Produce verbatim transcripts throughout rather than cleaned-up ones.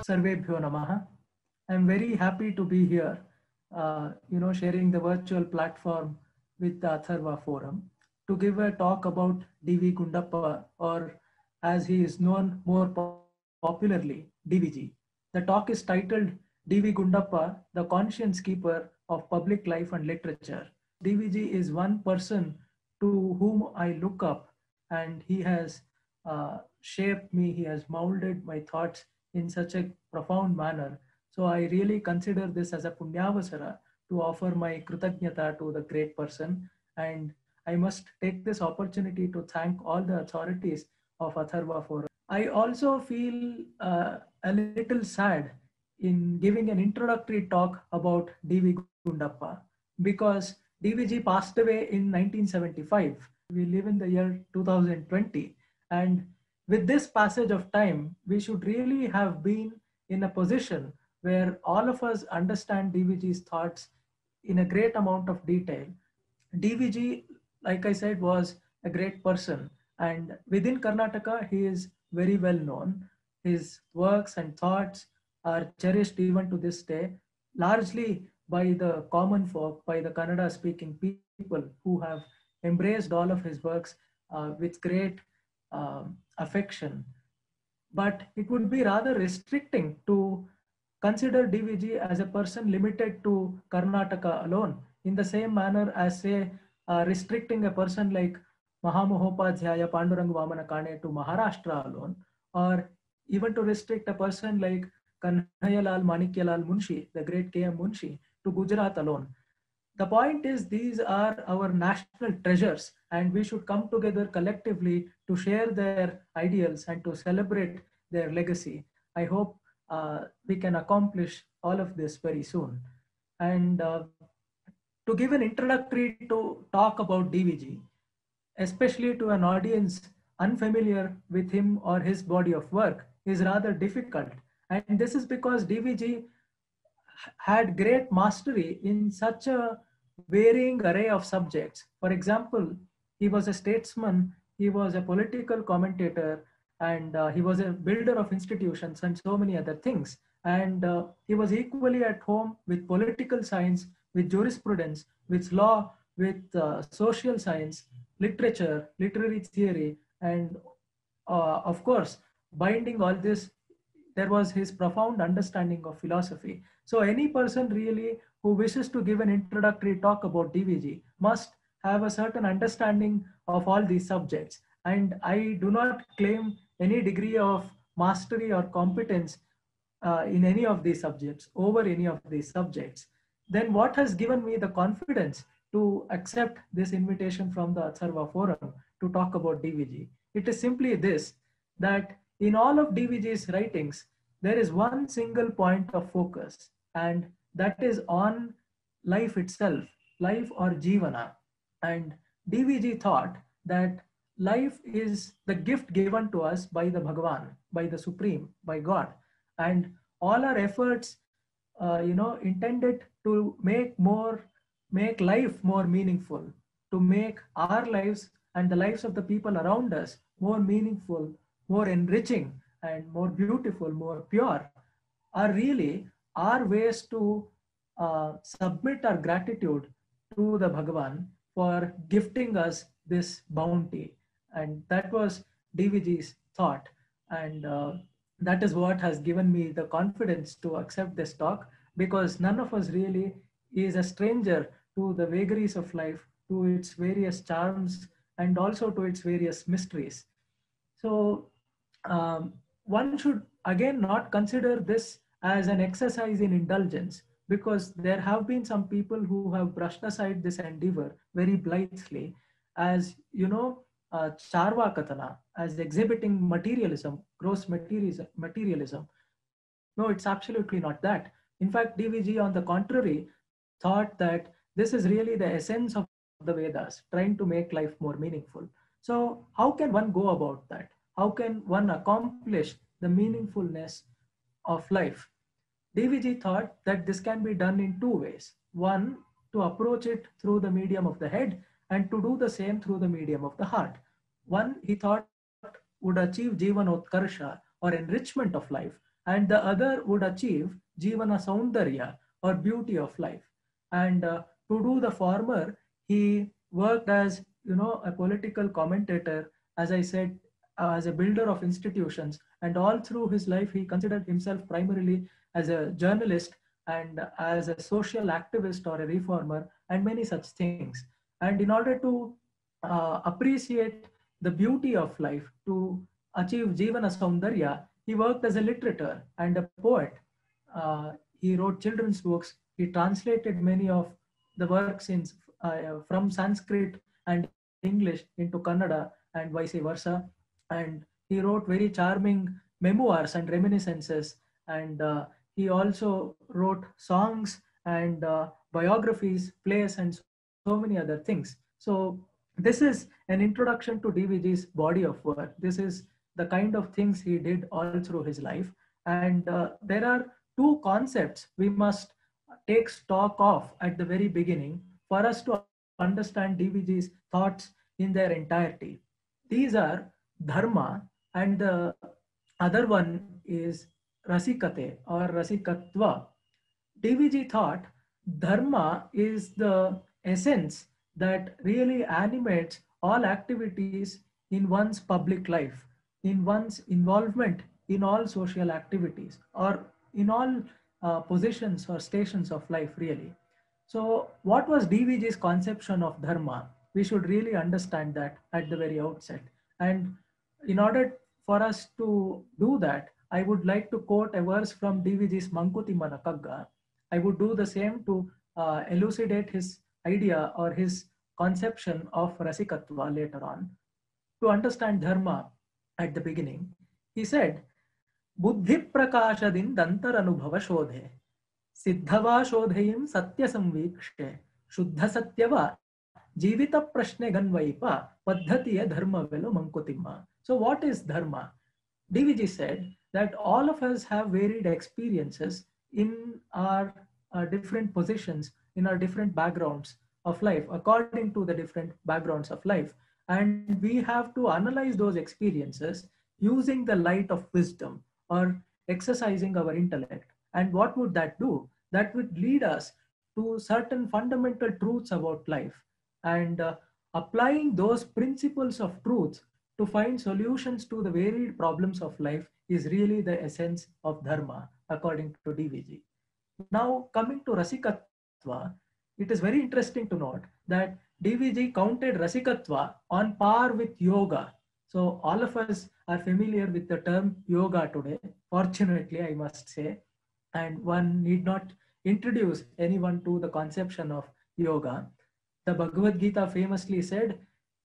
Sarvebhyo Namaha. I'm very happy to be here, uh, you know, sharing the virtual platform with the Atharva Forum to give a talk about D V Gundappa, or as he is known more popularly, D V G. The talk is titled D V Gundappa, the conscience keeper of public life and literature. D V G is one person to whom I look up, and he has uh, shaped me, he has molded my thoughts in such a profound manner. So I really consider this as a punyavasara to offer my kritagnyata to the great person. And I must take this opportunity to thank all the authorities of Atharva Forum. I also feel uh, a little sad in giving an introductory talk about D V Gundappa because D V G passed away in nineteen seventy-five. We live in the year two thousand twenty, and with this passage of time, we should really have been in a position where all of us understand D V G's thoughts in a great amount of detail. D V G, like I said, was a great person, and within Karnataka, he is very well known. His works and thoughts are cherished even to this day, largely by the common folk, by the Kannada speaking people who have embraced all of his works uh, with great um, affection. But it would be rather restricting to consider D V G as a person limited to Karnataka alone, in the same manner as, say, uh, restricting a person like Mahamohopadhyaya Pandurang Vamana Kane to Maharashtra alone, or even to restrict a person like Kanhayalal Manikyalal Munshi, the great K M Munshi, to Gujarat alone. The point is, these are our national treasures, and we should come together collectively to share their ideals and to celebrate their legacy. I hope uh, we can accomplish all of this very soon. And uh, to give an introductory to talk about D V G, especially to an audience unfamiliar with him or his body of work, is rather difficult. And this is because D V G had great mastery in such a varying array of subjects. For example, he was a statesman, he was a political commentator, and uh, he was a builder of institutions and so many other things. And uh, he was equally at home with political science, with jurisprudence, with law, with uh, social science, literature, literary theory, and uh, of course, binding all this, there was his profound understanding of philosophy. So any person really who wishes to give an introductory talk about D V G must have a certain understanding of all these subjects. And I do not claim any degree of mastery or competence uh, in any of these subjects, over any of these subjects. Then what has given me the confidence to accept this invitation from the Atharva Forum to talk about D V G? It is simply this, that in all of D V G's writings, there is one single point of focus, and that is on life itself, life or jivana. And D V G thought that life is the gift given to us by the Bhagavan, by the Supreme, by God. And all our efforts, uh, you know, intended to make more, make life more meaningful, to make our lives and the lives of the people around us more meaningful, more enriching, and more beautiful, more pure, are really our ways to uh, submit our gratitude to the Bhagavan for gifting us this bounty. And that was D V G's thought. And uh, that is what has given me the confidence to accept this talk, because none of us really is a stranger to the vagaries of life, to its various charms, and also to its various mysteries. So um, one should again not consider this as an exercise in indulgence, because there have been some people who have brushed aside this endeavor very blithely as, you know, uh, Charvakatana, as exhibiting materialism, gross materialism, materialism. No, it's absolutely not that. In fact, D V G, on the contrary, thought that this is really the essence of the Vedas, trying to make life more meaningful. So, how can one go about that? How can one accomplish the meaningfulness of life? D V G thought that this can be done in two ways. One, to approach it through the medium of the head, and to do the same through the medium of the heart. One, he thought, would achieve Jivanotkarsha, or enrichment of life, and the other would achieve Jivana Saundarya or beauty of life. And uh, to do the former, he worked as, you know, a political commentator, as I said, uh, as a builder of institutions. And all through his life, he considered himself primarily as a journalist and as a social activist or a reformer and many such things. And in order to uh, appreciate the beauty of life, to achieve Jivana Saundarya, he worked as a literator and a poet. Uh, he wrote children's books. He translated many of the works in, uh, from Sanskrit and English into Kannada and vice versa. And he wrote very charming memoirs and reminiscences. And uh, he also wrote songs and uh, biographies, plays, and so many other things. So this is an introduction to D V G's body of work. This is the kind of things he did all through his life. And uh, there are two concepts we must take stock of at the very beginning for us to understand D V G's thoughts in their entirety. These are dharma, and the other one is rasikate or rasikatva. D V G thought dharma is the essence that really animates all activities in one's public life, in one's involvement in all social activities, or in all uh, positions or stations of life, really. So, what was D V G's conception of dharma? We should really understand that at the very outset. And in order for us to do that, I would like to quote a verse from D V G's Mankuti Manakagga. I would do the same to uh, elucidate his idea or his conception of Rasikatva later on. To understand dharma at the beginning, he said, Buddhi prakashadin dantar anubhava shodhe, siddhava shodheyim satya samvikshe, shuddha satyava jivita prashne ganvaipa paddhatiya dharma velo mankutimma. So what is dharma? D V G said that all of us have varied experiences in our uh, different positions, in our different backgrounds of life, according to the different backgrounds of life. And we have to analyze those experiences using the light of wisdom or exercising our intellect. And what would that do? That would lead us to certain fundamental truths about life. And uh, applying those principles of truth to find solutions to the varied problems of life is really the essence of dharma, according to D V G. Now, coming to Rasikatva, it is very interesting to note that D V G counted Rasikatva on par with yoga. So, all of us are familiar with the term yoga today, fortunately, I must say, and one need not introduce anyone to the conception of yoga. The Bhagavad Gita famously said,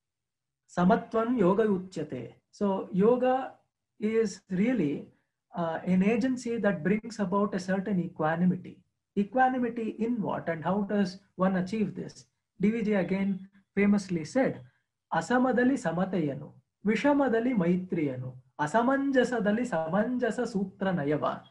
Samatvam yoga uchyate. So yoga is really uh, an agency that brings about a certain equanimity. Equanimity in what and how does one achieve this? D V G again famously said, Asamadali samatayanu, Vishamadali maitriyanu, Asamanjasadali samanjasa sutra nayava.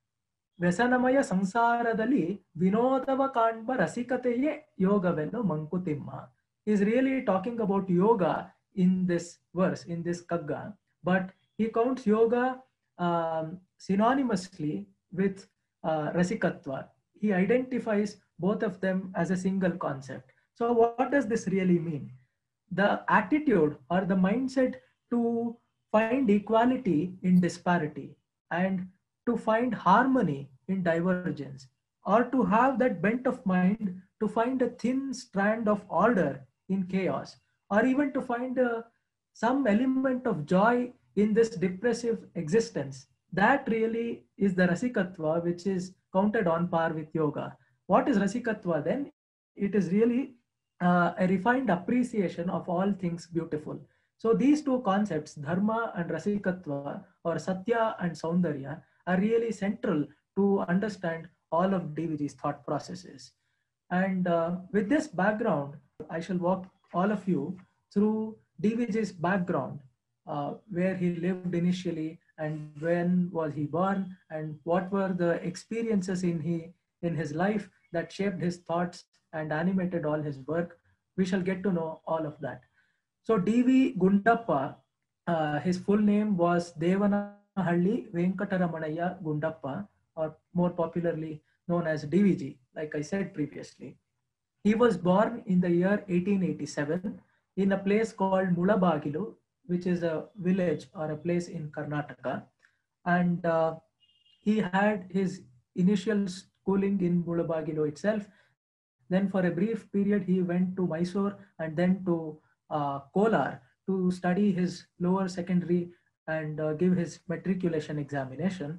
ವ್ಯಸನಮಯ ಸಂಸಾರದಲ್ಲಿ ವಿನೋದವ ಕಾಣ್ಬ ರಸಿಕತೆಯೇ ಯೋಗವೆನ್ನು Mankutimma. Is really talking about yoga in this verse, in this kagga, but he counts yoga um, synonymously with uh, rasikatva. He identifies both of them as a single concept. So what does this really mean? The attitude or the mindset to find equality in disparity and to find harmony in divergence, or to have that bent of mind to find a thin strand of order in chaos, or even to find uh, some element of joy in this depressive existence. That really is the Rasikatva, which is counted on par with yoga. What is Rasikatva then? It is really uh, a refined appreciation of all things beautiful. So these two concepts, dharma and Rasikatva, or Satya and Saundarya, are really central to understand all of D V G's thought processes. And uh, with this background, I shall walk all of you through D V G's background, uh, where he lived initially and when was he born and what were the experiences in, he, in his life that shaped his thoughts and animated all his work. We shall get to know all of that. So D V Gundappa, uh, his full name was Devana Bonnamahalli Venkataramanaya Gundappa, or more popularly known as D V G, like I said previously. He was born in the year eighteen eighty-seven in a place called Mulabagilu, which is a village or a place in Karnataka. And uh, he had his initial schooling in Mulabagilu itself. Then for a brief period, he went to Mysore and then to uh, Kolar to study his lower secondary and uh, give his matriculation examination.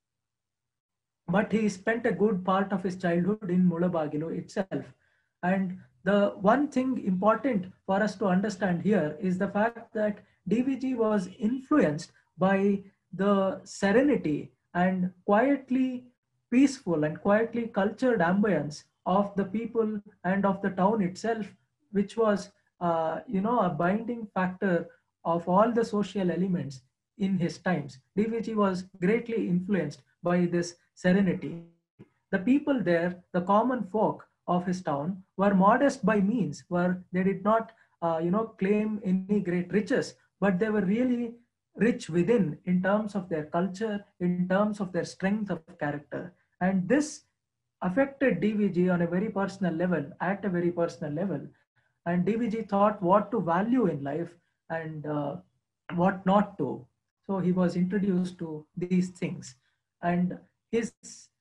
But he spent a good part of his childhood in Mulabagilu itself. And the one thing important for us to understand here is the fact that D V G was influenced by the serenity and quietly peaceful and quietly cultured ambience of the people and of the town itself, which was, uh, you know, a binding factor of all the social elements in his times. D V G was greatly influenced by this serenity. The people there, the common folk of his town, were modest by means, were they did not, uh, you know, claim any great riches, but they were really rich within in terms of their culture, in terms of their strength of character. And this affected D V G on a very personal level, at a very personal level. And D V G thought what to value in life and uh, what not to. So he was introduced to these things. And his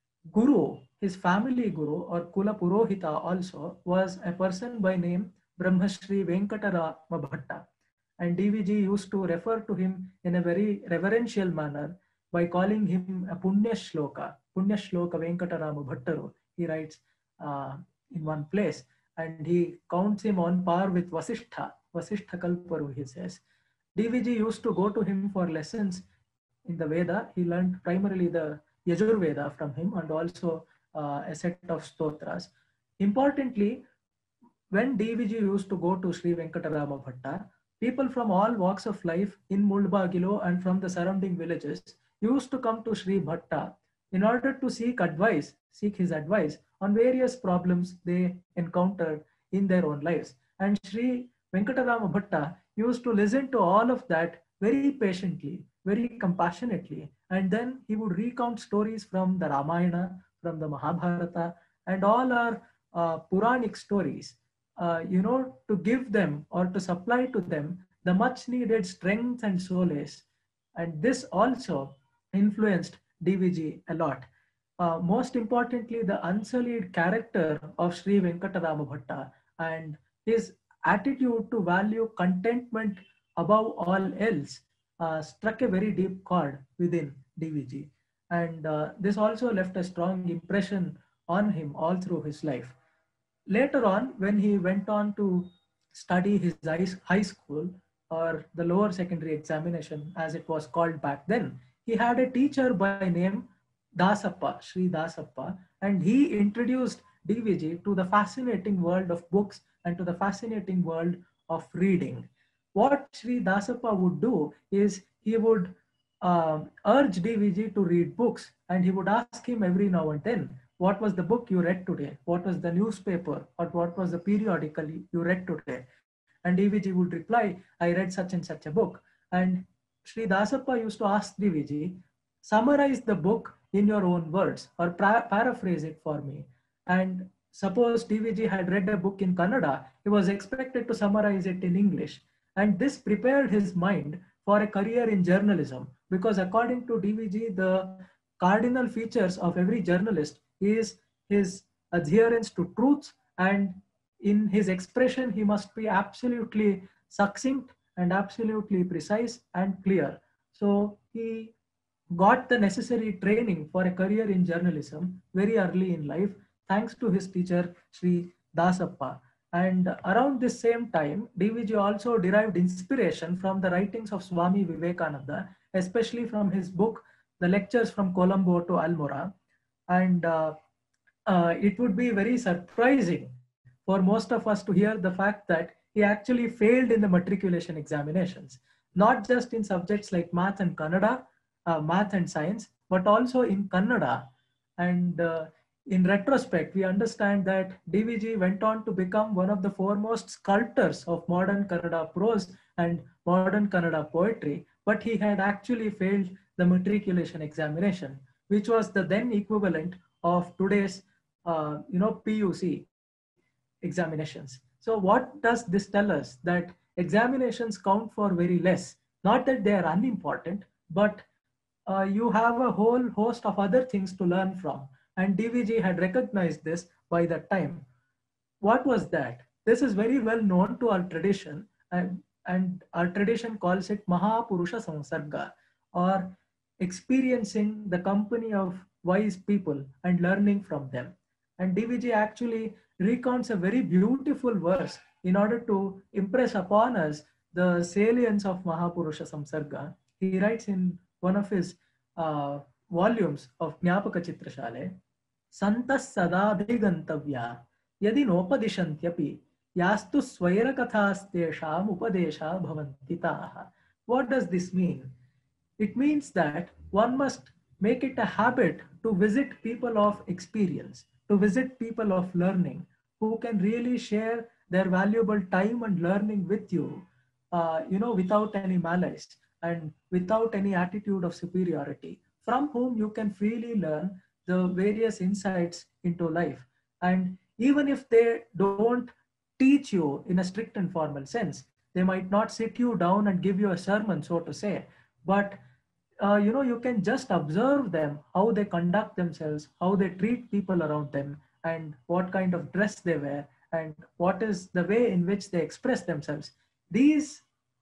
guru, his family guru or Kula Purohita also was a person by name Brahmashri Venkatarama Bhatta. And D V G used to refer to him in a very reverential manner by calling him a Punya Shloka, Punya Shloka Venkatarama Bhattaru. He writes uh, in one place, and he counts him on par with Vasishtha, Vasishtha Kalparu, he says. D V G used to go to him for lessons in the Veda. He learned primarily the Yajurveda from him and also uh, a set of stotras. Importantly, when D V G used to go to Sri Venkatarama Bhatta, people from all walks of life in Mulbagilu and from the surrounding villages used to come to Sri Bhatta in order to seek advice, seek his advice on various problems they encountered in their own lives. And Sri Venkatarama Bhatta used to listen to all of that very patiently, very compassionately, and then he would recount stories from the Ramayana, from the Mahabharata, and all our uh, Puranic stories, uh, you know, to give them or to supply to them the much needed strength and solace. And this also influenced D V G a lot. Uh, most importantly, the unsullied character of Sri Venkatarama Bhatta and his attitude to value contentment above all else uh, struck a very deep chord within D V G. And uh, this also left a strong impression on him all through his life. Later on, when he went on to study his high school or the lower secondary examination, as it was called back then, he had a teacher by name Dasappa, Sri Dasappa, and he introduced D V G to the fascinating world of books and to the fascinating world of reading. What Sri Dasappa would do is he would uh, urge D V G to read books, and he would ask him every now and then, what was the book you read today? What was the newspaper or what was the periodical you read today? And D V G would reply, I read such and such a book. And Sri Dasappa used to ask D V G, summarize the book in your own words or paraphrase it for me. And suppose D V G had read a book in Kannada, he was expected to summarize it in English. And this prepared his mind for a career in journalism, because according to D V G, the cardinal features of every journalist is his adherence to truth, and in his expression, he must be absolutely succinct and absolutely precise and clear. So he got the necessary training for a career in journalism very early in life, thanks to his teacher, Sri Dasappa. And around this same time, D V G also derived inspiration from the writings of Swami Vivekananda, especially from his book, The Lectures from Colombo to Almora. And uh, uh, it would be very surprising for most of us to hear the fact that he actually failed in the matriculation examinations, not just in subjects like math and Kannada, uh, math and science, but also in Kannada. And uh, in retrospect, we understand that D V G went on to become one of the foremost sculptors of modern Kannada prose and modern Kannada poetry, but he had actually failed the matriculation examination, which was the then equivalent of today's, uh, you know, P U C examinations. So what does this tell us? That examinations count for very less. Not that they are unimportant, but uh, you have a whole host of other things to learn from. And D V G had recognized this by that time. What was that? This is very well known to our tradition, and, and our tradition calls it Mahapurusha Samsarga, or experiencing the company of wise people and learning from them. And D V G actually recounts a very beautiful verse in order to impress upon us the salience of Mahapurusha Samsarga. He writes in one of his uh, volumes of Jnapaka Chitrashale, Santas Sadabhigantavya यदि नोपदिशन्त्यपि यास्तु स्वैरकथास्तेषाम् उपदेशा भवन्ति ताः. What does this mean? It means that one must make it a habit to visit people of experience, to visit people of learning, who can really share their valuable time and learning with you, uh, you know, without any malice and without any attitude of superiority, from whom you can freely learn the various insights into life. And even if they don't teach you in a strict and formal sense, they might not sit you down and give you a sermon, so to say, but uh, you know, you can just observe them, how they conduct themselves, how they treat people around them, and what kind of dress they wear, and what is the way in which they express themselves. These,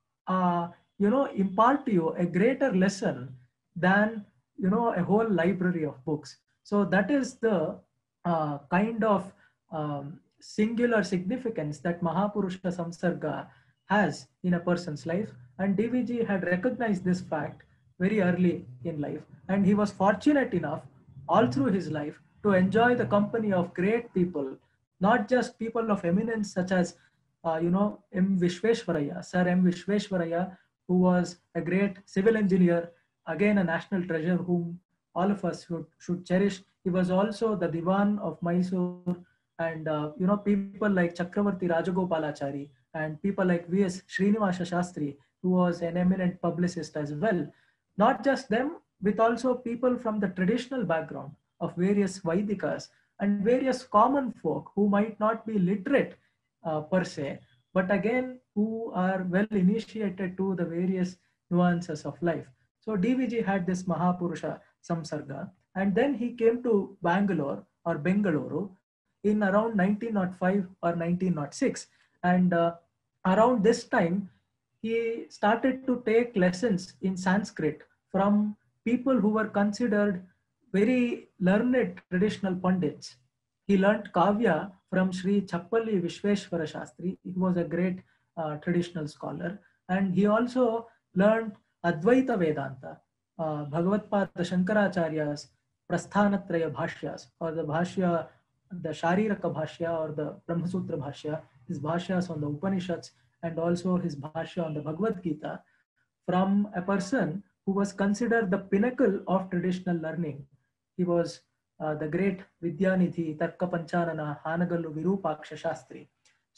uh, you know, impart to you a greater lesson than, you know, a whole library of books. So that is the uh, kind of um, singular significance that Mahapurusha Samsarga has in a person's life. And D V G had recognized this fact very early in life. And he was fortunate enough all through his life to enjoy the company of great people, not just people of eminence such as, uh, you know, M. Vishveshwaraya, Sir M. Vishveshwaraya, who was a great civil engineer, again a national treasure whom all of us should, should cherish. He was also the Diwan of Mysore, and uh, you know, people like Chakravarti Rajagopalachari and people like V S Srinivasa Shastri, who was an eminent publicist as well. Not just them, with also people from the traditional background of various Vaidikas and various common folk who might not be literate uh, per se, but again, who are well initiated to the various nuances of life. So D V G had this Mahapurusha Samsarga, and then he came to Bangalore or Bengaluru in around nineteen oh five or nineteen oh six. And uh, around this time, he started to take lessons in Sanskrit from people who were considered very learned traditional pundits. He learnt Kavya from Sri Chappalli Vishveshwara Shastri. He was a great uh, traditional scholar. And he also learned Advaita Vedanta, uh, Bhagavatpada Shankaracharya's Prasthanatraya Bhashyas, or the Bhashya, the Shariraka Bhashya or the Brahmasutra Bhashya, his Bhashyas on the Upanishads, and also his Bhashya on the Bhagavad Gita, from a person who was considered the pinnacle of traditional learning. He was uh, the great Vidyanidhi, Tarka Panchanana, Hanagallu Virupaksha Shastri.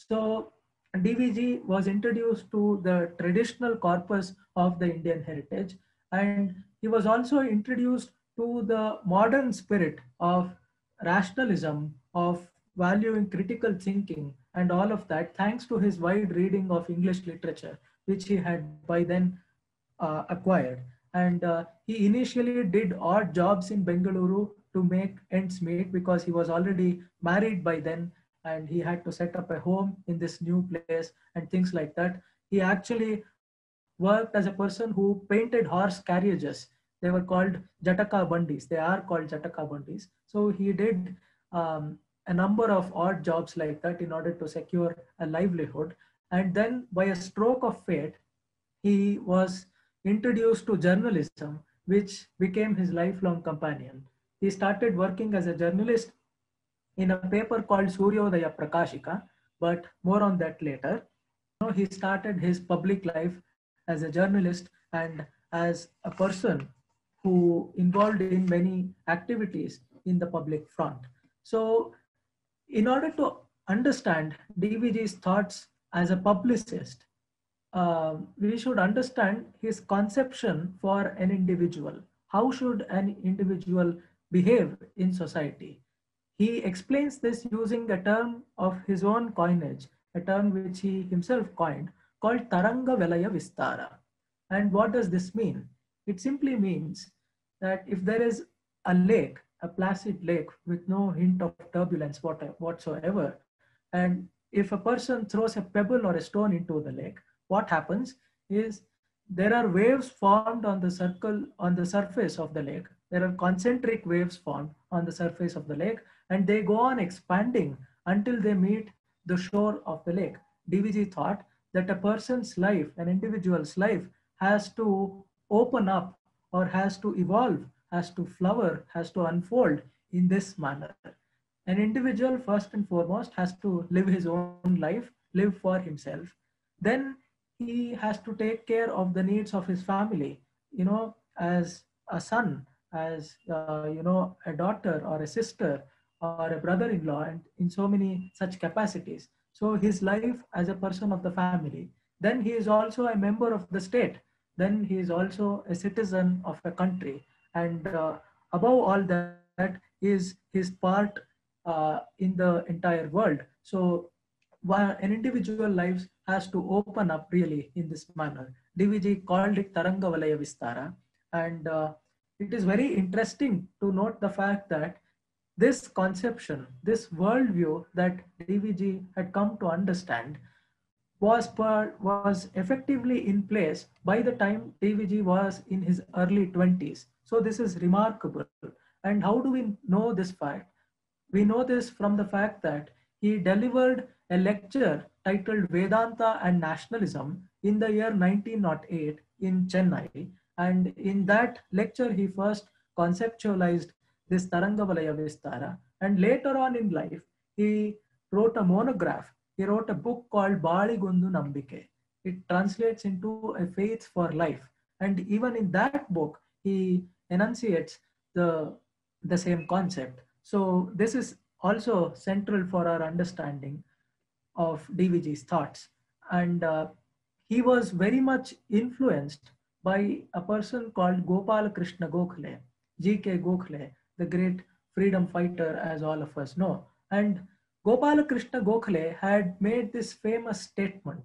So D V G was introduced to the traditional corpus of the Indian heritage, and he was also introduced to the modern spirit of rationalism, of valuing critical thinking, and all of that, thanks to his wide reading of English literature, which he had by then uh, acquired. And uh, he initially did odd jobs in Bengaluru to make ends meet because he was already married by then and he had to set up a home in this new place and things like that. He actually worked as a person who painted horse carriages. They were called Jataka Bundis. They are called Jataka Bundis. So he did um, a number of odd jobs like that in order to secure a livelihood. And then by a stroke of fate, he was introduced to journalism, which became his lifelong companion. He started working as a journalist in a paper called Suryodaya Prakashika, but more on that later. You know, he started his public life as a journalist and as a person who involved in many activities in the public front. So in order to understand D V G's thoughts as a publicist, uh, we should understand his conception for an individual. How should an individual behave in society? He explains this using a term of his own coinage, a term which he himself coined, called Taranga Velaya Vistara. And what does this mean? It simply means that if there is a lake, a placid lake with no hint of turbulence whatsoever, and if a person throws a pebble or a stone into the lake, what happens is there are waves formed on the circle on the surface of the lake. There are concentric waves formed on the surface of the lake, and they go on expanding until they meet the shore of the lake. D V G thought that a person's life, an individual's life, has to open up or has to evolve, has to flower, has to unfold in this manner. An individual, first and foremost, has to live his own life, live for himself. Then he has to take care of the needs of his family, you know, as a son, as uh, you know, a daughter or a sister or a brother-in-law, and in so many such capacities. So his life as a person of the family. Then he is also a member of the state. Then he is also a citizen of a country. And uh, above all that is his part uh, in the entire world. So one, an individual life has to open up really in this manner. D V G called it Taranga Valaya Vistara. And uh, it is very interesting to note the fact that this conception, this worldview that D V G had come to understand was per, was effectively in place by the time D V G was in his early twenties. So this is remarkable. And how do we know this fact? We know this from the fact that he delivered a lecture titled Vedanta and Nationalism in the year nineteen oh eight in Chennai. And in that lecture, he first conceptualized this Tarangavalaya Vistara. And later on in life, he wrote a monograph. He wrote a book called Baligundu Nambike. It translates into a faith for life. And even in that book, he enunciates the, the same concept. So this is also central for our understanding of D V G's thoughts. And uh, he was very much influenced by a person called Gopal Krishna Gokhale, G K Gokhale, the great freedom fighter, as all of us know. And Gopal Krishna Gokhale had made this famous statement: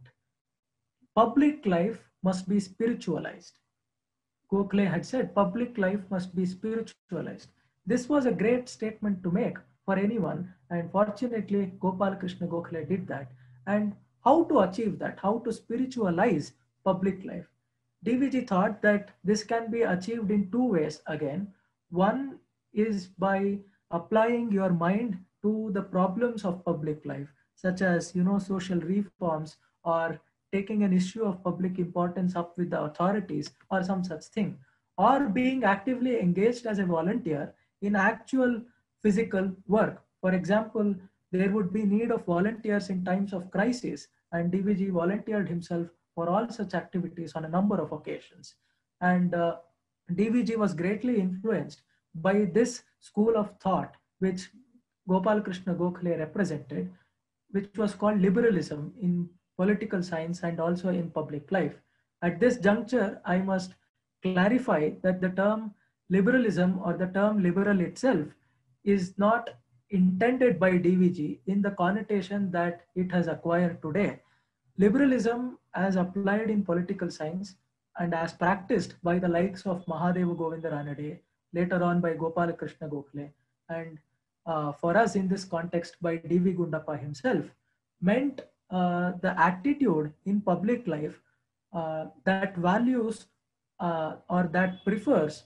public life must be spiritualized. Gokhale had said public life must be spiritualized. This was a great statement to make for anyone, and fortunately, Gopal Krishna Gokhale did that. And how to achieve that? How to spiritualize public life? D V G thought that this can be achieved in two ways again. One is by applying your mind to the problems of public life, such as, you know, social reforms or taking an issue of public importance up with the authorities or some such thing, or being actively engaged as a volunteer in actual physical work. For example, there would be need of volunteers in times of crisis, and D V G volunteered himself for all such activities on a number of occasions. And uh, D V G was greatly influenced by this school of thought, which Gopal Krishna Gokhale represented, which was called liberalism in political science and also in public life. At this juncture, I must clarify that the term liberalism or the term liberal itself is not intended by D V G in the connotation that it has acquired today. Liberalism, as applied in political science and as practiced by the likes of Mahadeva Govinda Ranade, later on by Gopala Krishna Gokhale, and uh, for us in this context by D V Gundappa himself, meant uh, the attitude in public life uh, that values uh, or that prefers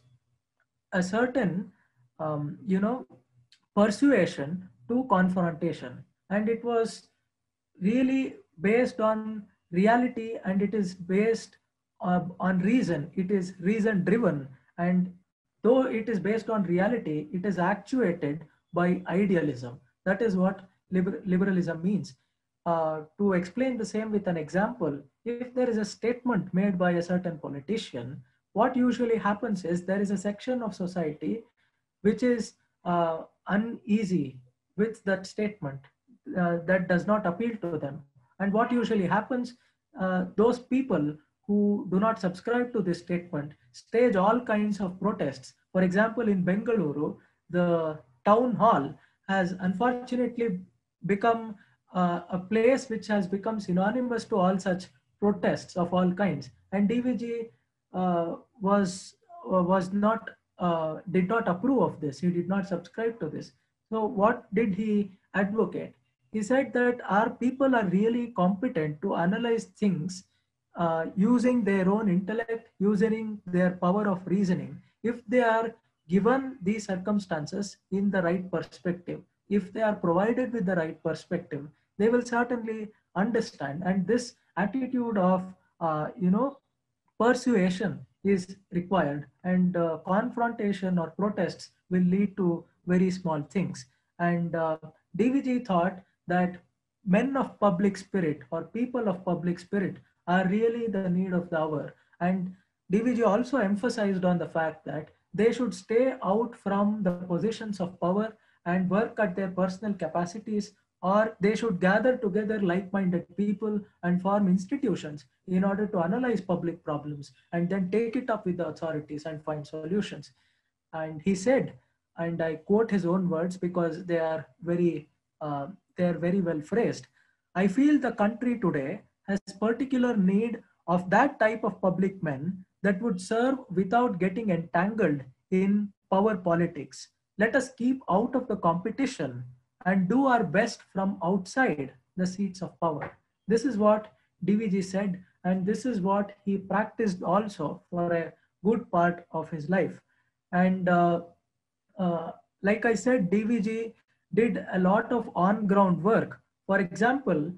a certain, um, you know, persuasion to confrontation. And it was really based on reality, and it is based uh, on reason. It is reason driven. And though it is based on reality, it is actuated by idealism. That is what liber liberalism means. Uh, to explain the same with an example, if there is a statement made by a certain politician, what usually happens is there is a section of society which is uh, uneasy with that statement, uh, that does not appeal to them. And what usually happens, uh, those people who do not subscribe to this statement stage all kinds of protests. For example, in Bengaluru, the town hall has unfortunately become uh, a place which has become synonymous to all such protests of all kinds. And D V G uh, was uh, was not uh, did not approve of this. He did not subscribe to this. So what did he advocate? He said that our people are really competent to analyze things uh, using their own intellect, using their power of reasoning. If they are given these circumstances in the right perspective, if they are provided with the right perspective, they will certainly understand. And this attitude of, uh, you know, persuasion is required, and uh, confrontation or protests will lead to very small things. And uh, D V G thought that men of public spirit or people of public spirit are really the need of the hour. And D V G also emphasized on the fact that they should stay out from the positions of power and work at their personal capacities, or they should gather together like-minded people and form institutions in order to analyze public problems and then take it up with the authorities and find solutions. And he said, and I quote his own words because they are very uh, they are very well phrased. I feel the country today has particular need of that type of public men that would serve without getting entangled in power politics. Let us keep out of the competition and do our best from outside the seats of power. This is what D V G said, and this is what he practiced also for a good part of his life. And uh, uh, like I said, D V G did a lot of on ground work. For example,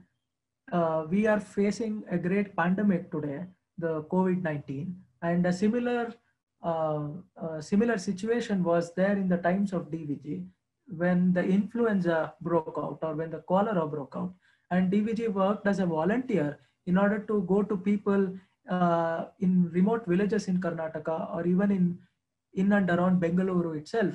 uh, we are facing a great pandemic today, the COVID nineteen, and a similar uh, uh, similar situation was there in the times of D V G when the influenza broke out or when the cholera broke out. And D V G worked as a volunteer in order to go to people uh, in remote villages in Karnataka or even in in and around Bengaluru itself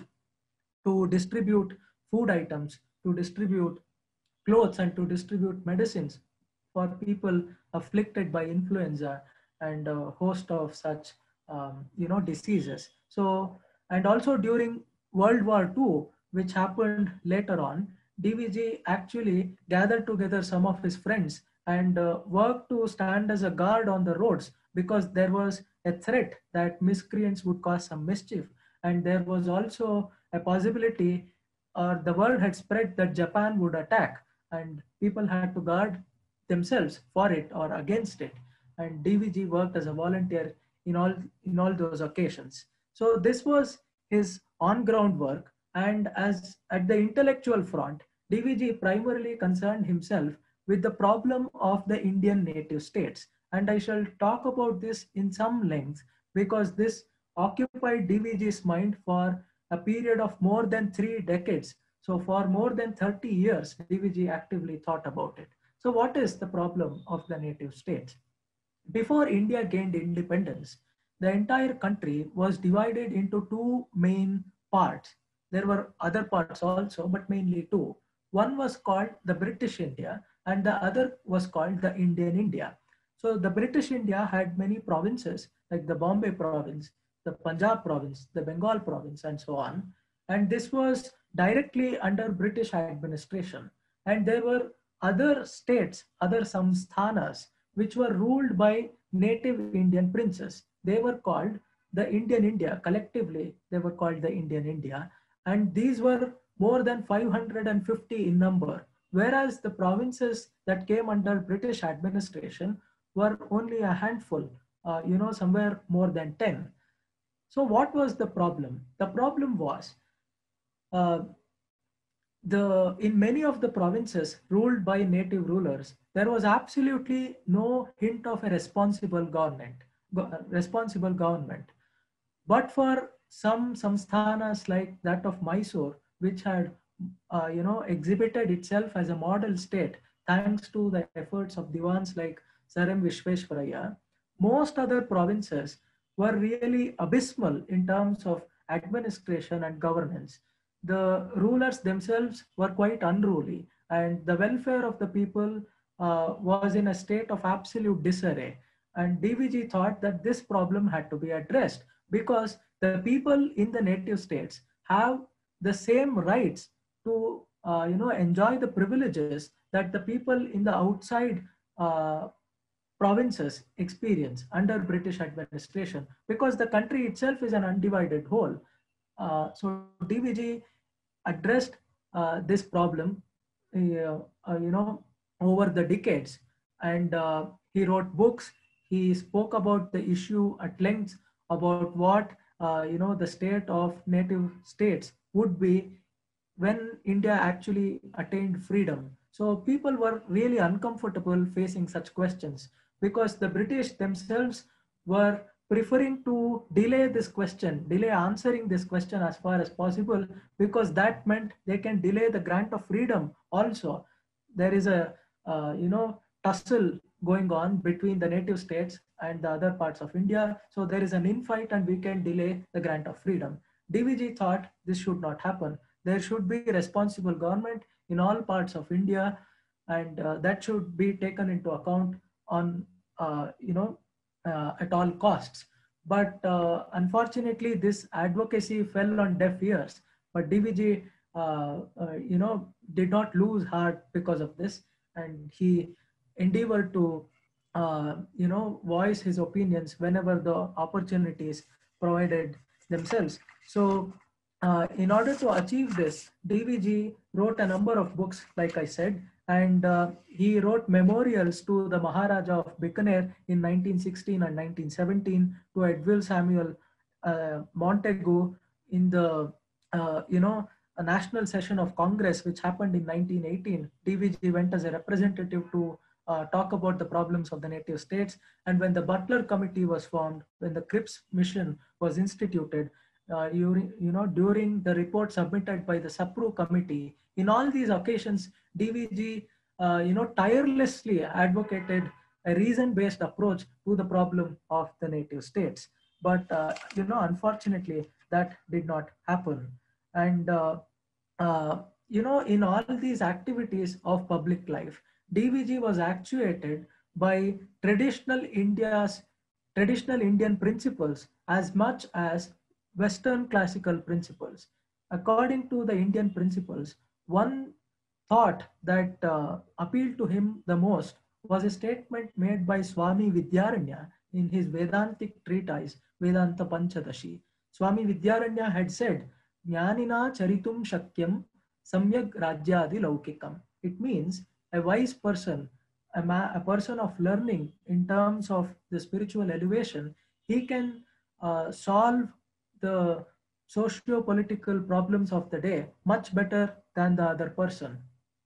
to distribute food items, to distribute clothes, and to distribute medicines for people afflicted by influenza and a host of such um, you know diseases. So, and also during World War Two, which happened later on, D V G actually gathered together some of his friends and uh, worked to stand as a guard on the roads because there was a threat that miscreants would cause some mischief. And there was also a possibility, or the word had spread, that Japan would attack, and people had to guard themselves for it or against it. And D V G worked as a volunteer in all in all those occasions. So this was his on-ground work. And as at the intellectual front, D V G primarily concerned himself with the problem of the Indian native states. And I shall talk about this in some length because this occupied D V G's mind for a period of more than three decades. So for more than thirty years, D V G actively thought about it. So what is the problem of the native states? Before India gained independence, the entire country was divided into two main parts. There were other parts also, but mainly two. One was called the British India, and the other was called the Indian India. So the British India had many provinces like the Bombay province, the Punjab province, the Bengal province, and so on. And this was directly under British administration. And there were other states, other samsthanas, which were ruled by native Indian princes. They were called the Indian India. Collectively, they were called the Indian India. And these were more than five hundred fifty in number, whereas the provinces that came under British administration were only a handful, uh, you know, somewhere more than ten. So what was the problem? The problem was uh, the in many of the provinces ruled by native rulers, there was absolutely no hint of a responsible government, responsible government. But for some samsthanas like that of Mysore, which had uh, you know exhibited itself as a model state thanks to the efforts of divans like Sir M. Vishveshwaraya, most other provinces were really abysmal in terms of administration and governance. The rulers themselves were quite unruly, and the welfare of the people uh, was in a state of absolute disarray. And D V G thought that this problem had to be addressed because the people in the native states have the same rights to uh, you know enjoy the privileges that the people in the outside uh, provinces experience under British administration, because the country itself is an undivided whole. Uh, so D V G addressed uh, this problem, uh, uh, you know, over the decades, and uh, he wrote books. He spoke about the issue at length about what uh, you know the state of native states would be when India actually attained freedom. So people were really uncomfortable facing such questions because the British themselves were preferring to delay this question, delay answering this question as far as possible, because that meant they can delay the grant of freedom also. There is a, uh, you know, tussle going on between the native states and the other parts of India. So there is an infight and we can delay the grant of freedom. D V G thought this should not happen. There should be responsible government in all parts of India, and uh, that should be taken into account on, uh, you know, uh, at all costs. But uh, unfortunately, this advocacy fell on deaf ears. But D V G, uh, uh, you know, did not lose heart because of this, and he endeavored to, uh, you know, voice his opinions whenever the opportunities provided themselves. So uh, in order to achieve this, D V G wrote a number of books, like I said, and uh, he wrote memorials to the Maharaja of Bikaner in nineteen sixteen and nineteen seventeen, to Edwin Samuel uh, Montagu in the, uh, you know, a national session of Congress, which happened in nineteen eighteen. D V G went as a representative to uh, talk about the problems of the native states. And when the Butler Committee was formed, when the Cripps Mission was instituted, uh, you, you know, during the report submitted by the Sapru Committee, in all these occasions, D V G, uh, you know, tirelessly advocated a reason-based approach to the problem of the native states. But, uh, you know, unfortunately, that did not happen. And, uh, uh, you know, in all these activities of public life, D V G was actuated by traditional India's traditional Indian principles as much as Western classical principles. According to the Indian principles, one thought that uh, appealed to him the most was a statement made by Swami Vidyaranya in his Vedantic treatise, Vedanta Panchadashi. Swami Vidyaranya had said, Jnanina charitum shakyam samyak rajyadi laukikam. It means a wise person, a, ma- a person of learning in terms of the spiritual elevation, he can uh, solve the socio-political problems of the day much better than the other person.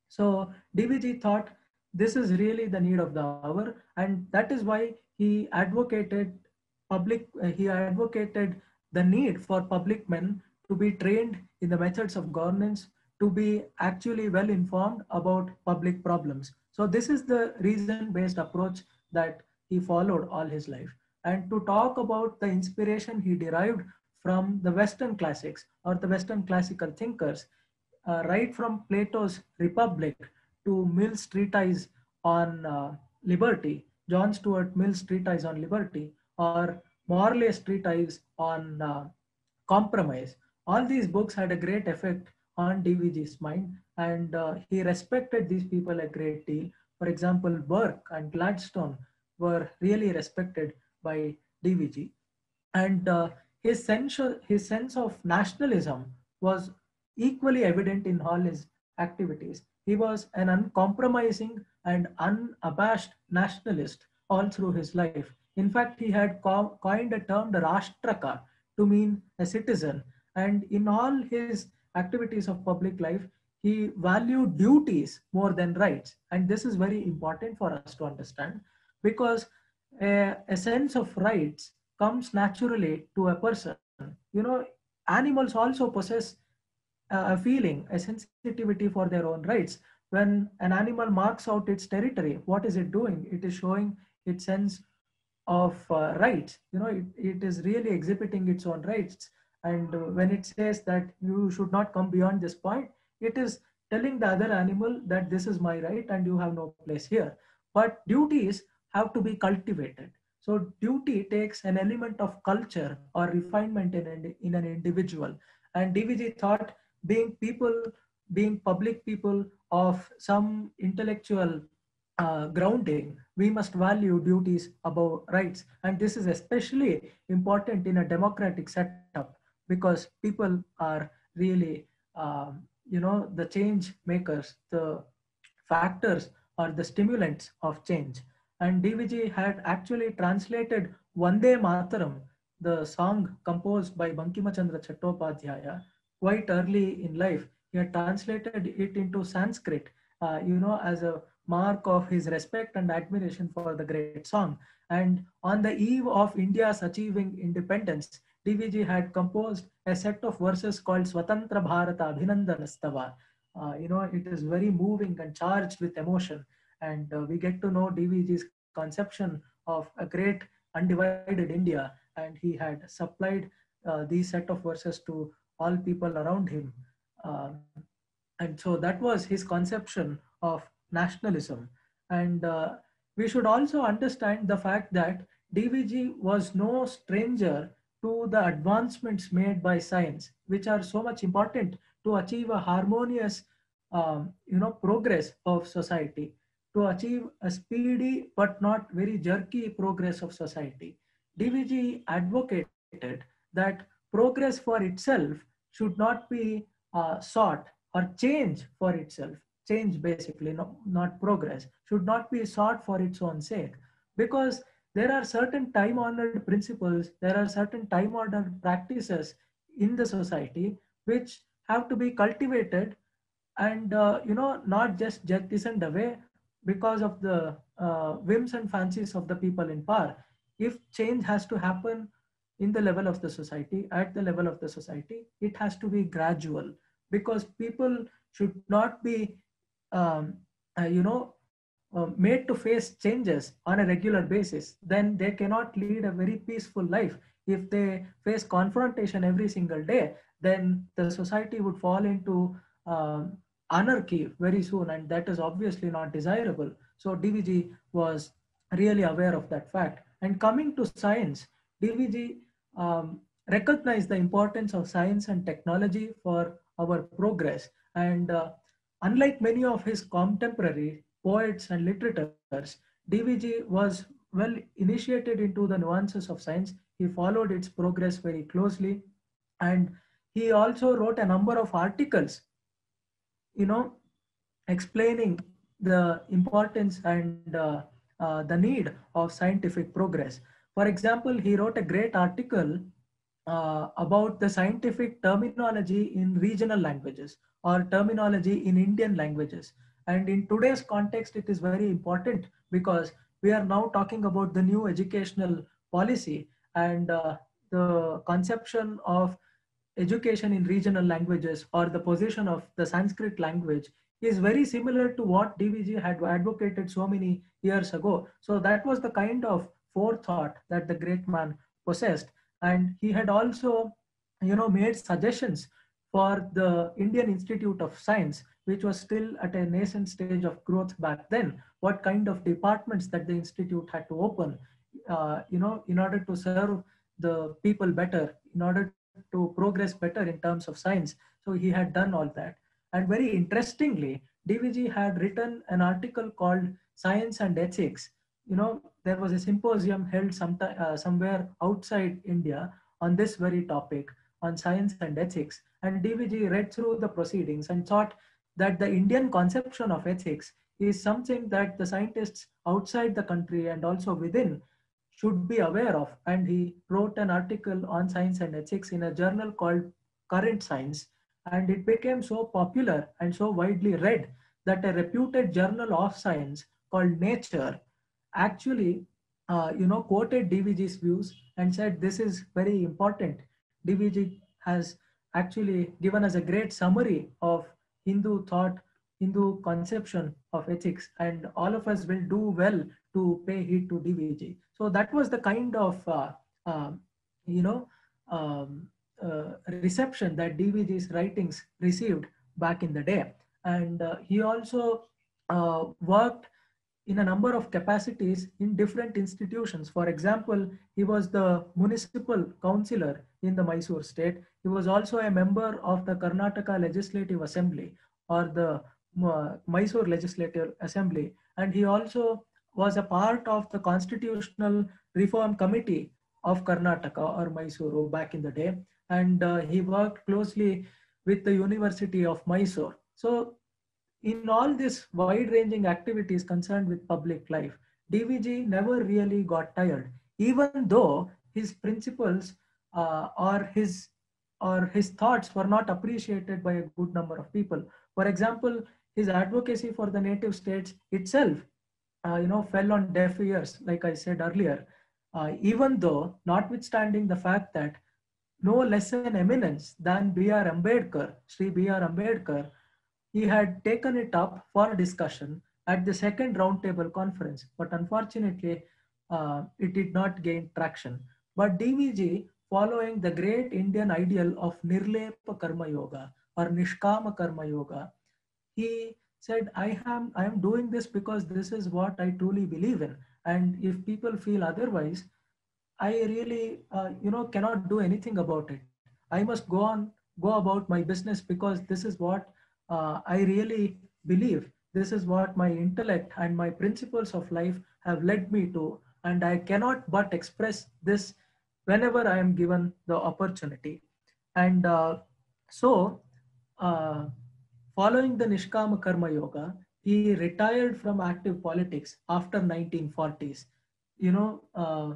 So D V G thought this is really the need of the hour, and that is why he advocated public. Uh, he advocated the need for public men to be trained in the methods of governance, to be actually well informed about public problems. So this is the reason-based approach that he followed all his life. And to talk about the inspiration he derived from the Western classics or the Western classical thinkers, uh, right from Plato's Republic to Mill's treatise on uh, liberty, John Stuart Mill's treatise on liberty, or Morley's treatise on uh, compromise. All these books had a great effect on D V G's mind, and uh, he respected these people a great deal. For example, Burke and Gladstone were really respected by D V G, and uh, his sense his sense of nationalism was equally evident in all his activities. He was an uncompromising and unabashed nationalist all through his life. In fact, he had co- coined a term, the Rashtraka, to mean a citizen. And in all his activities of public life, he valued duties more than rights. And this is very important for us to understand, because a, a sense of rights comes naturally to a person. You know, animals also possess a feeling, a sensitivity for their own rights. When an animal marks out its territory, what is it doing? It is showing its sense of uh, rights. You know, it, it is really exhibiting its own rights. And uh, when it says that you should not come beyond this point, it is telling the other animal that this is my right and you have no place here. But duties have to be cultivated. So duty takes an element of culture or refinement in an, in an individual. And D V G thought being people, being public people of some intellectual uh, grounding, we must value duties above rights. And this is especially important in a democratic setup because people are really, um, you know, the change makers, the factors or the stimulants of change. And D V G had actually translated Vande Mataram, the song composed by Bankima Chandra Chattopadhyaya, quite early in life. He had translated it into Sanskrit, uh, you know, as a mark of his respect and admiration for the great song. And on the eve of India's achieving independence, D V G had composed a set of verses called Swatantra Bharata Abhinandanastava. Uh, you know, it is very moving and charged with emotion. And uh, we get to know D V G's conception of a great undivided India. And he had supplied uh, these set of verses to all people around him. Um, and so that was his conception of nationalism. And uh, we should also understand the fact that D V G was no stranger to the advancements made by science, which are so much important to achieve a harmonious, um, you know, progress of society, to achieve a speedy but not very jerky progress of society. D V G advocated that progress for itself should not be uh, sought, or change for itself, change basically, no, not progress, should not be sought for its own sake. Because there are certain time honored principles, there are certain time honored practices in the society which have to be cultivated and, uh, you know, not just jettisoned away because of the uh, whims and fancies of the people in power. If change has to happen in the level of the society, at the level of the society, it has to be gradual, because people should not be, um, uh, you know, uh, made to face changes on a regular basis. Then they cannot lead a very peaceful life. If they face confrontation every single day, then the society would fall into um, anarchy very soon, and that is obviously not desirable. So D V G was really aware of that fact. And coming to science, D V G um, recognized the importance of science and technology for our progress. And uh, unlike many of his contemporary poets and literators, D V G was well initiated into the nuances of science. He followed its progress very closely, and he also wrote a number of articles, you know, explaining the importance and uh, uh, the need of scientific progress. For example, he wrote a great article uh, about the scientific terminology in regional languages or terminology in Indian languages. And in today's context, it is very important because we are now talking about the new educational policy, and uh, the conception of education in regional languages or the position of the Sanskrit language is very similar to what D V G had advocated so many years ago. So that was the kind of forethought that the great man possessed. And he had also, you know, made suggestions for the Indian Institute of Science, which was still at a nascent stage of growth back then, what kind of departments that the institute had to open, uh, you know, in order to serve the people better, in order to progress better in terms of science. So he had done all that. And very interestingly, D V G had written an article called Science and Ethics. You know, there was a symposium held sometime, uh, somewhere outside India on this very topic, on science and ethics. And D V G read through the proceedings and thought that the Indian conception of ethics is something that the scientists outside the country and also within should be aware of. And he wrote an article on science and ethics in a journal called Current Science. And it became so popular and so widely read that a reputed journal of science called Nature actually, uh, you know, quoted D V G's views and said, this is very important. D V G has actually given us a great summary of Hindu thought, Hindu conception of ethics, and all of us will do well to pay heed to D V G. So that was the kind of, uh, uh, you know, um, uh, reception that D V G's writings received back in the day. And uh, he also uh, worked in a number of capacities in different institutions. For example, he was the municipal councillor in the Mysore state. He was also a member of the Karnataka Legislative Assembly or the uh, Mysore Legislative Assembly. And he also was a part of the Constitutional Reform Committee of Karnataka or Mysuru back in the day. And uh, he worked closely with the University of Mysore. So in all these wide-ranging activities concerned with public life, D V G never really got tired, even though his principles uh, or his or his thoughts were not appreciated by a good number of people. For example, his advocacy for the native states itself, uh, you know, fell on deaf ears, like I said earlier. Uh, even though, notwithstanding the fact that no less an eminence than B R. Ambedkar, Sri B R. Ambedkar, he had taken it up for discussion at the second roundtable conference, but unfortunately, uh, it did not gain traction. But D V G, following the great Indian ideal of Nirlepa Karma Yoga or Nishkama Karma Yoga, he said, I am, I am doing this because this is what I truly believe in. And if people feel otherwise, I really, uh, you know, cannot do anything about it. I must go on, go about my business because this is what uh, I really believe. This is what my intellect and my principles of life have led me to. And I cannot but express this whenever I am given the opportunity. And uh, so, uh, following the Nishkama Karma Yoga, he retired from active politics after nineteen forties. You know, uh,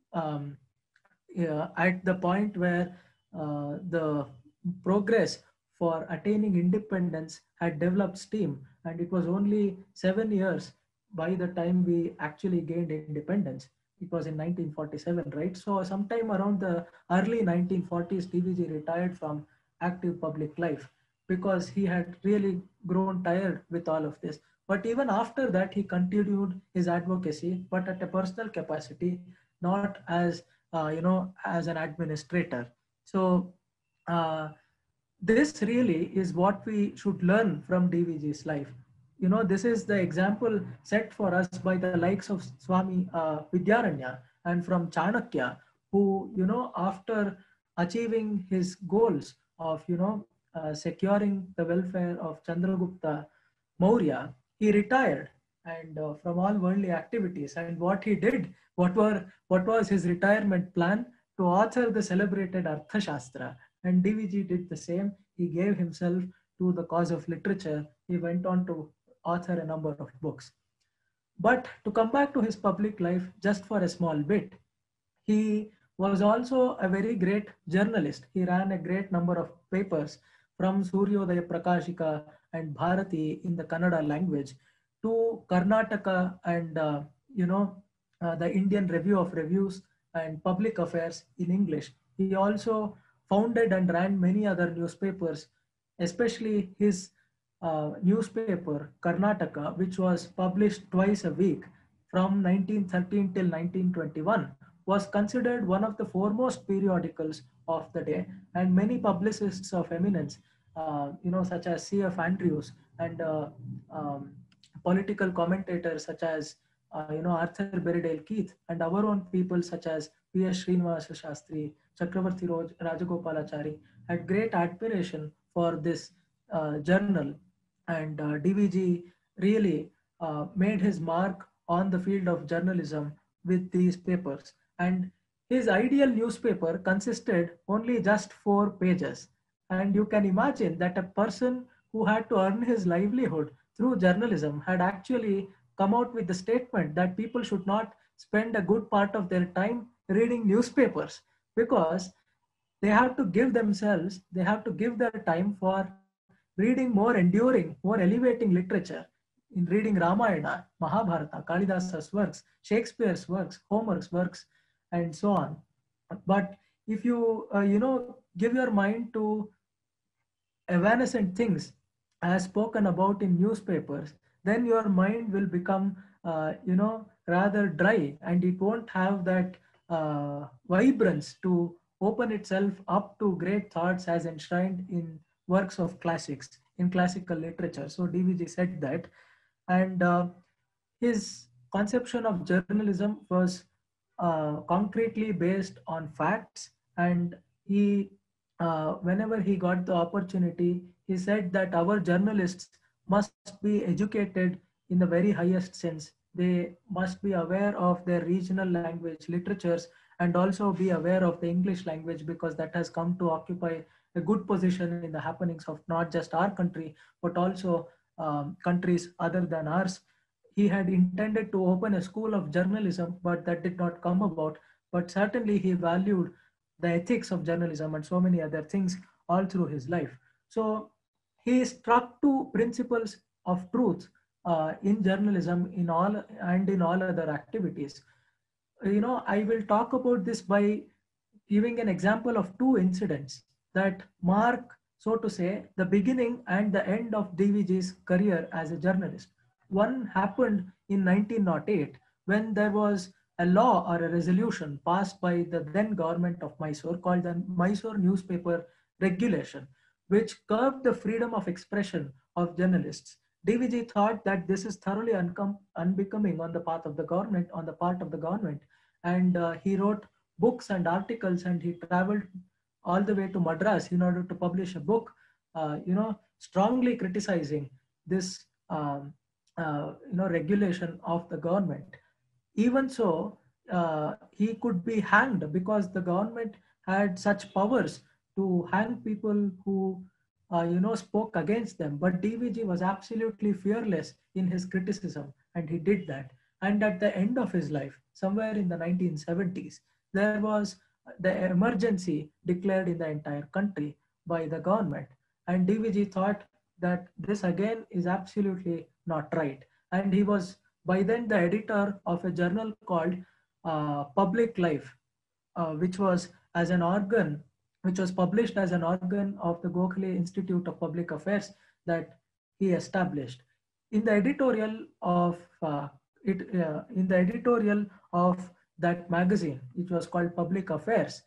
um, yeah, at the point where uh, the progress for attaining independence had developed steam, and it was only seven years by the time we actually gained independence. It was in nineteen forty-seven, right? So sometime around the early nineteen forties, T V G retired from active public life because he had really grown tired with all of this. But even after that, he continued his advocacy, but at a personal capacity, not as uh, you know, as an administrator. So uh, this really is what we should learn from D V G's life. You know, this is the example set for us by the likes of Swami uh, Vidyaranya and from Chanakya, who, you know, after achieving his goals of, you know, uh, securing the welfare of Chandragupta Maurya, he retired and uh, from all worldly activities. And what he did, what were what was his retirement plan? To author the celebrated Arthashastra. And D V G did the same. He gave himself to the cause of literature. He went on to author a number of books. But to come back to his public life just for a small bit, he was also a very great journalist. He ran a great number of papers from Suryodaya Prakashika and Bharati in the Kannada language to Karnataka and, uh, you know, uh, the Indian Review of Reviews and Public Affairs in English. He also founded and ran many other newspapers, especially his uh, newspaper Karnataka, which was published twice a week from nineteen thirteen till nineteen twenty-one, was considered one of the foremost periodicals of the day, and many publicists of eminence, uh, you know, such as C F Andrews and uh, um, political commentators such as, uh, you know, Arthur Berridale Keith, and our own people such as P S Srinivasa Shastri, Chakravarti Rajagopalachari, had great admiration for this uh, journal. And uh, D V G really uh, made his mark on the field of journalism with these papers. And his ideal newspaper consisted only just four pages. And you can imagine that a person who had to earn his livelihood through journalism had actually come out with the statement that people should not spend a good part of their time reading newspapers because they have to give themselves, they have to give their time for reading more enduring, more elevating literature, in reading Ramayana, Mahabharata, Kalidasa's works, Shakespeare's works, Homer's works, and so on. But if you, uh, you know, give your mind to evanescent things as spoken about in newspapers, then your mind will become, uh, you know, rather dry, and it won't have that uh, vibrance to open itself up to great thoughts as enshrined in works of classics. in classical literature. So D V G said that, and uh, his conception of journalism was uh, concretely based on facts, and he, uh, whenever he got the opportunity, he said that our journalists must be educated in the very highest sense. They must be aware of their regional language literatures and also be aware of the English language, because that has come to occupy a good position in the happenings of not just our country, but also um, countries other than ours. He had intended to open a school of journalism, but that did not come about. But certainly he valued the ethics of journalism and so many other things all through his life. So he struck to principles of truth uh, in journalism in all and in all other activities. You know, I will talk about this by giving an example of two incidents that mark, so to say, the beginning and the end of D V G's career as a journalist. One happened in nineteen oh eight when there was a law or a resolution passed by the then government of Mysore called the Mysore Newspaper Regulation, which curbed the freedom of expression of journalists. D V G thought that this is thoroughly uncom- unbecoming on the part of the government, on the part of the government, and uh, he wrote books and articles, and he traveled all the way to Madras in order to publish a book, uh, you know, strongly criticizing this, um, uh, you know, regulation of the government. Even so, uh, he could be hanged because the government had such powers to hang people who, uh, you know, spoke against them. But D V G was absolutely fearless in his criticism, and he did that. And at the end of his life, somewhere in the nineteen seventies, there was the emergency declared in the entire country by the government. And D V G thought that this again is absolutely not right. And he was by then the editor of a journal called uh, Public Life, uh, which was as an organ, which was published as an organ of the Gokhale Institute of Public Affairs that he established. In the editorial of uh, it, uh, in the editorial of that magazine, which was called Public Affairs,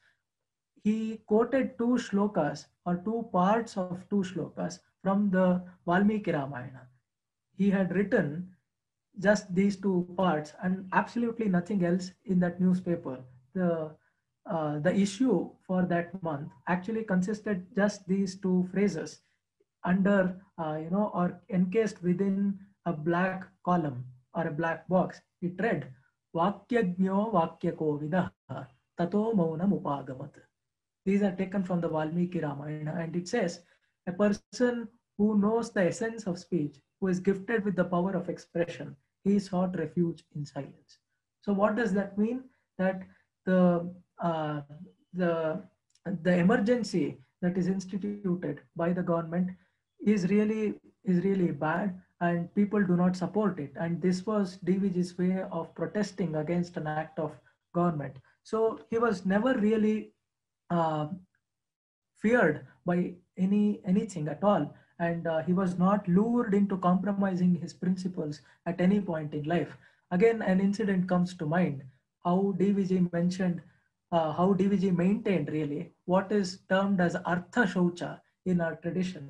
he quoted two shlokas or two parts of two shlokas from the Valmiki Ramayana. He had written just these two parts and absolutely nothing else in that newspaper. The uh, the issue for that month actually consisted just these two phrases under, uh, you know, or encased within a black column or a black box. It read, Vakyajnyo Vakyakovidah Tato Maunam Upagamat. These are taken from the Valmiki Ramayana, and it says, a person who knows the essence of speech, who is gifted with the power of expression, he sought refuge in silence. So, what does that mean? That the uh, the the emergency that is instituted by the government is really is really bad, and people do not support it. And this was D V G's way of protesting against an act of government. So he was never really uh, feared by any anything at all, and uh, he was not lured into compromising his principles at any point in life. Again, an incident comes to mind, how DVG mentioned, uh, how DVG maintained really what is termed as artha shaucha in our tradition.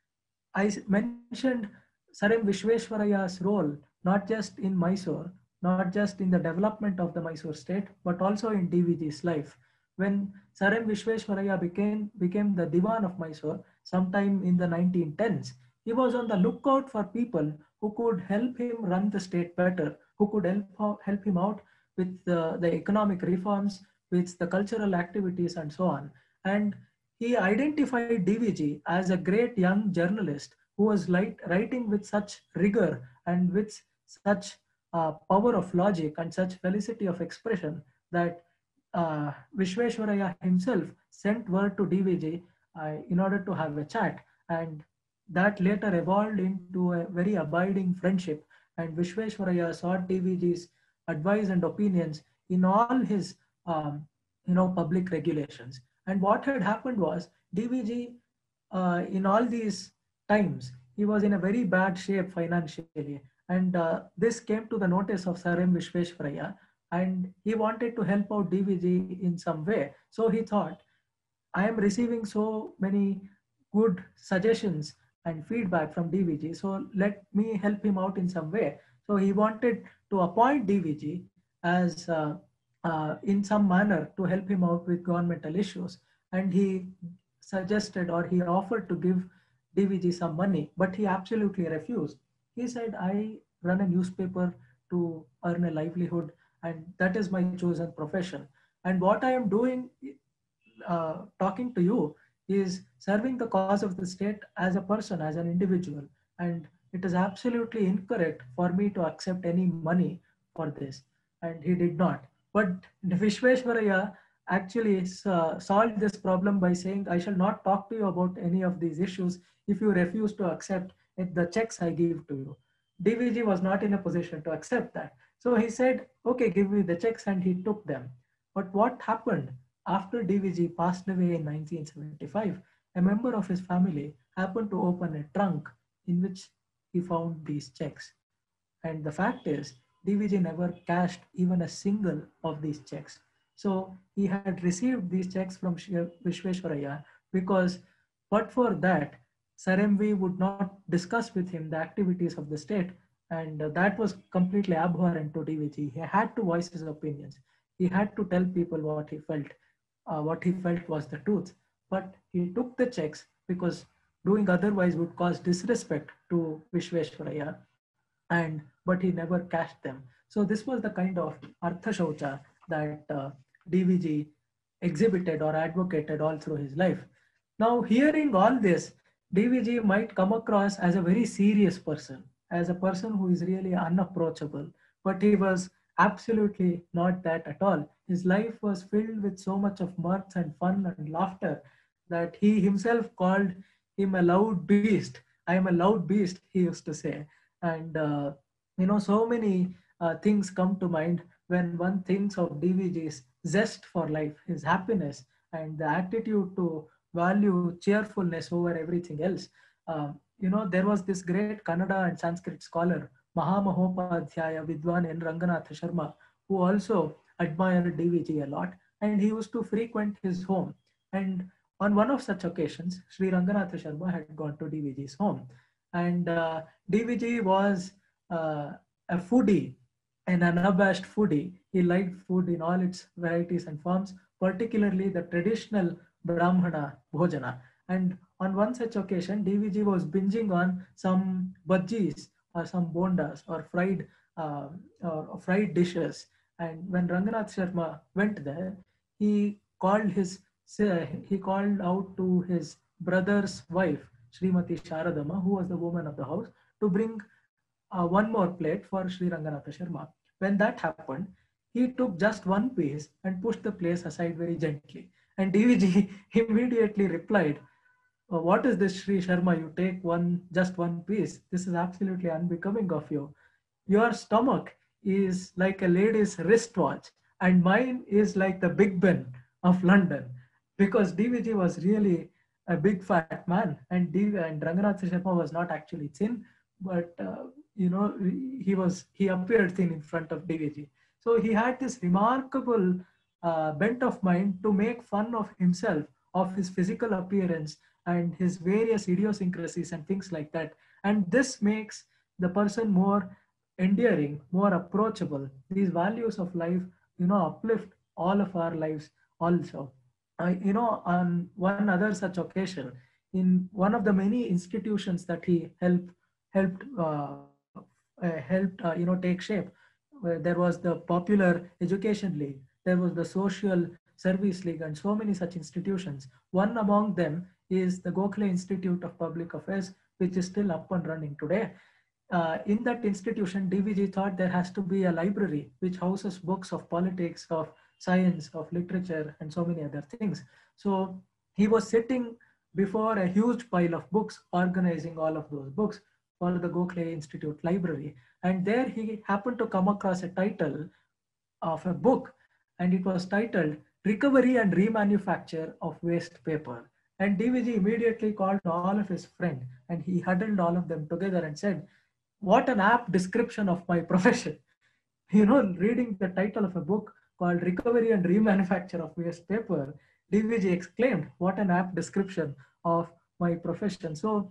I mentioned Sarim Vishweshwaraya's role not just in Mysore, not just in the development of the Mysore state, but also in D V G's life. When Sarim Vishweshwaraya became, became the Diwan of Mysore sometime in the nineteen tens, he was on the lookout for people who could help him run the state better, who could help, help him out with the, the economic reforms, with the cultural activities, and so on. And he identified D V G as a great young journalist who was light, writing with such rigor and with such uh, power of logic and such felicity of expression that uh, Vishweshwaraya himself sent word to D V G uh, in order to have a chat. And that later evolved into a very abiding friendship. And Vishweshwaraya sought D V G's advice and opinions in all his um, you know, public regulations. And what had happened was D V G, uh, in all these times, he was in a very bad shape financially. And uh, this came to the notice of Sir M. Vishweshwaraya, and he wanted to help out D V G in some way. So he thought, I am receiving so many good suggestions and feedback from D V G. So let me help him out in some way. So he wanted to appoint D V G as uh, uh, in some manner to help him out with governmental issues. And he suggested or he offered to give D V G some money, but he absolutely refused. He said, I run a newspaper to earn a livelihood, and that is my chosen profession. And what I am doing, uh, talking to you, is serving the cause of the state as a person, as an individual. And it is absolutely incorrect for me to accept any money for this. And he did not. But Vishweshwaraya actually uh, solved this problem by saying, I shall not talk to you about any of these issues if you refuse to accept the checks I give to you. D V G was not in a position to accept that. So he said, okay, give me the checks, and he took them. But what happened after D V G passed away in nineteen seventy-five? A member of his family happened to open a trunk in which he found these checks. And the fact is, D V G never cashed even a single of these checks. So he had received these checks from Vishweshwaraya because, but for that, Sir M V would not discuss with him the activities of the state, and uh, that was completely abhorrent to D V G. He had to voice his opinions. He had to tell people what he felt. Uh, what he felt was the truth. But he took the checks because doing otherwise would cause disrespect to Vishweshwaraya, and but he never cashed them. So this was the kind of Artha Shaucha that uh, D V G exhibited or advocated all through his life. Now, hearing all this, D V G might come across as a very serious person, as a person who is really unapproachable, but he was absolutely not that at all. His life was filled with so much of mirth and fun and laughter that he himself called him a loud beast. I am a loud beast, he used to say. And, uh, you know, so many uh, things come to mind when one thinks of D V G's zest for life, his happiness, and the attitude to value cheerfulness over everything else. Um, you know, there was this great Kannada and Sanskrit scholar, Mahamahopadhyaya Vidwan N. Ranganatha Sharma, who also admired D V G a lot, and he used to frequent his home. And on one of such occasions, Sri Ranganatha Sharma had gone to D V G's home, and uh, D V G was uh, a foodie, an unabashed foodie. He liked food in all its varieties and forms, particularly the traditional Brahmana Bhojana. And on one such occasion, D V G was binging on some bhajis or some bondas or fried uh, or fried dishes. And when Ranganath Sharma went there, he called his he called out to his brother's wife, Srimati Sharadama, who was the woman of the house, to bring uh, one more plate for Sri Ranganatha Sharma. When that happened, he took just one piece and pushed the place aside very gently. And D V G immediately replied, "Oh, what is this, Sri Sharma? You take one, just one piece. This is absolutely unbecoming of you. Your stomach is like a lady's wristwatch, and mine is like the Big Ben of London." Because D V G was really a big fat man, and D and Ranganath Sharma was not actually thin, but uh, you know he was he appeared thin in front of D V G. So he had this remarkable uh, bent of mind to make fun of himself, of his physical appearance and his various idiosyncrasies and things like that. And this makes the person more endearing, more approachable. These values of life, you know, uplift all of our lives also. I, you know, on one other such occasion, in one of the many institutions that he helped helped uh, uh, helped uh, you know take shape, where there was the Popular Education League, there was the Social Service League, and so many such institutions. One among them is the Gokhale Institute of Public Affairs, which is still up and running today. Uh, in that institution, D V G thought there has to be a library which houses books of politics, of science, of literature, and so many other things. So he was sitting before a huge pile of books, organizing all of those books for the Gokhale Institute library. And there he happened to come across a title of a book, and it was titled Recovery and Remanufacture of Waste Paper. And D V G immediately called all of his friends, and he huddled all of them together and said, "What an apt description of my profession." You know, reading the title of a book called Recovery and Remanufacture of Waste Paper, D V G exclaimed, "What an apt description of my profession." So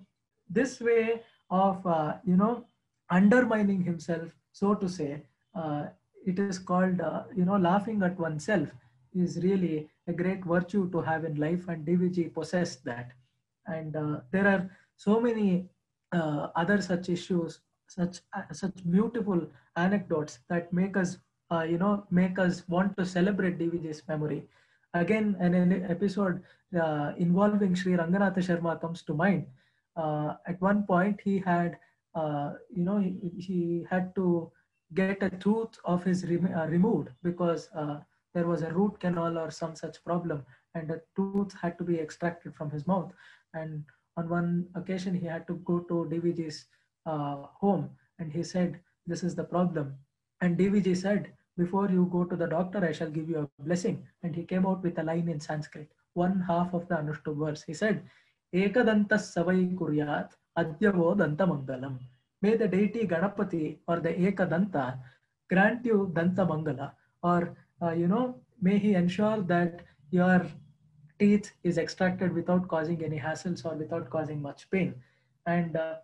this way of, uh, you know, undermining himself, so to say, uh, it is called, uh, you know, laughing at oneself is really a great virtue to have in life, and D V G possessed that. And uh, there are so many uh, other such issues, such uh, such beautiful anecdotes that make us, uh, you know, make us want to celebrate D V G's memory. Again, an, an episode uh, involving Sri Ranganatha Sharma comes to mind. Uh, at one point, he had, uh, you know, he, he had to get a tooth of his rem- uh, removed because uh, there was a root canal or some such problem, and a tooth had to be extracted from his mouth. And on one occasion, he had to go to D V G's uh, home, and he said, "This is the problem." And D V G said, "Before you go to the doctor, I shall give you a blessing." And he came out with a line in Sanskrit, one half of the Anushtup verse. He said, Ekadantas savai kuryat adyavo dantamangalam. May the deity Ganapati or the Ekadanta grant you Danta Mangala, or, uh, you know, may he ensure that your teeth is extracted without causing any hassles or without causing much pain. And uh,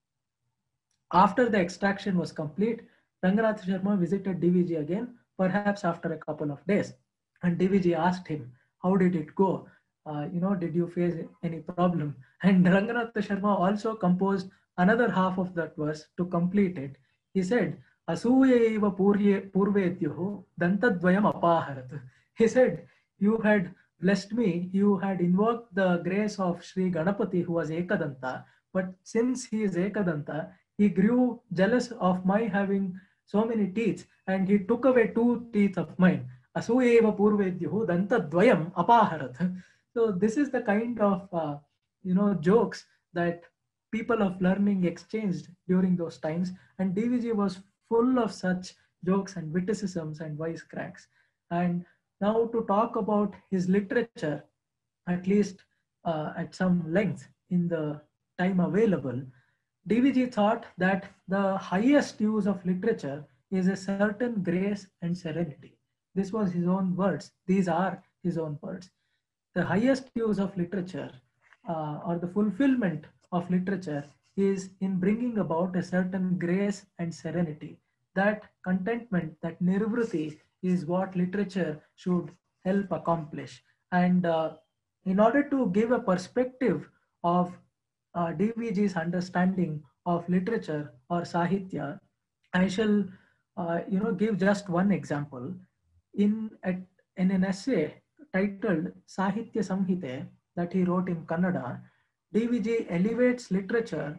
after the extraction was complete, Ranganath Sharma visited D V G again, perhaps after a couple of days. And D V G asked him, "How did it go? Uh, you know, did you face any problem?" And Ranganath Sharma also composed another half of that verse to complete it. He said, "Asuyaiva purvedyuhu dantadvayam apaharat." He said, "You had blessed me, you had invoked the grace of Sri Ganapati, who was Ekadanta, but since he is Ekadanta, he grew jealous of my having so many teeth, and he took away two teeth of mine. Asuyeva purvedyuhu dantadvayam apaharat." So this is the kind of, uh, you know, jokes that people of learning exchanged during those times, and D V G was full of such jokes and witticisms and wisecracks. And now to talk about his literature, at least uh, at some length in the time available, D V G thought that the highest use of literature is a certain grace and serenity. This was his own words. These are his own words. The highest use of literature, uh, or the fulfillment of literature, is in bringing about a certain grace and serenity. That contentment, that nirvriti, is what literature should help accomplish. And uh, in order to give a perspective of uh, D V G's understanding of literature or sahitya, I shall, uh, you know, give just one example. In, a, in an essay titled Sahitya Samhite that he wrote in Kannada, D V G elevates literature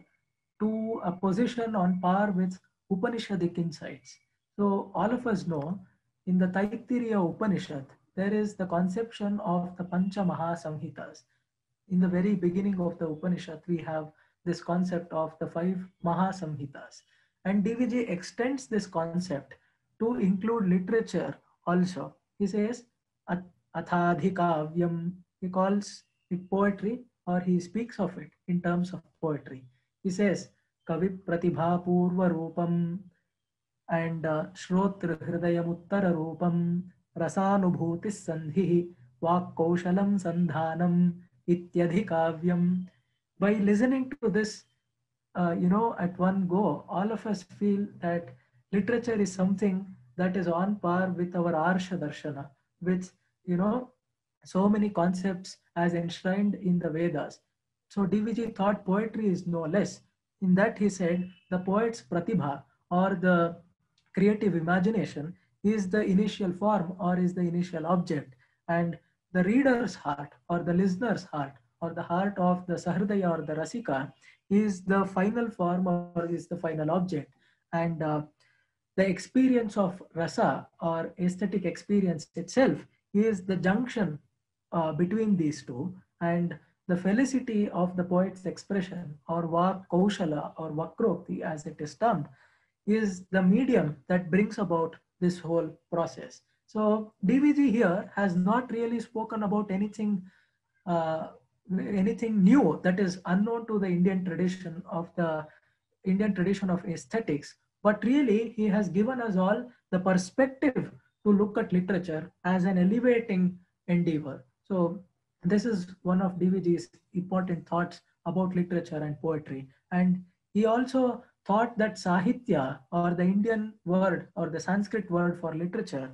to a position on par with Upanishadic insights. So all of us know in the Taittiriya Upanishad, there is the conception of the Pancha Maha Samhitas. In the very beginning of the Upanishad, we have this concept of the five Mahasamhitas. And D V G extends this concept to include literature also. He says, Athadhikavyam, he calls it poetry, or he speaks of it in terms of poetry. He says, Kavi Pratibha Purva Rupam, and uh, Shrotr Hridayam Rupam, Rasanubhutis Sandhi, Vak Kaushalam Sandhanam, Ityadhikavyam. By listening to this, uh, you know, at one go, all of us feel that literature is something that is on par with our Arsha Darshana, with, you know, so many concepts as enshrined in the Vedas. So D V G thought poetry is no less. In that he said the poet's pratibha, or the creative imagination, is the initial form or is the initial object, and the reader's heart or the listener's heart or the heart of the sahridaya or the rasika is the final form or is the final object. And uh, the experience of rasa or aesthetic experience itself is the junction uh, between these two, and the felicity of the poet's expression, or vak kaushala or vakrokti as it is termed, is the medium that brings about this whole process. So D V G here has not really spoken about anything uh, anything new that is unknown to the Indian tradition of the Indian tradition of aesthetics, but really he has given us all the perspective to look at literature as an elevating endeavor. So this is one of D V G's important thoughts about literature and poetry. And he also thought that Sahitya, or the Indian word or the Sanskrit word for literature,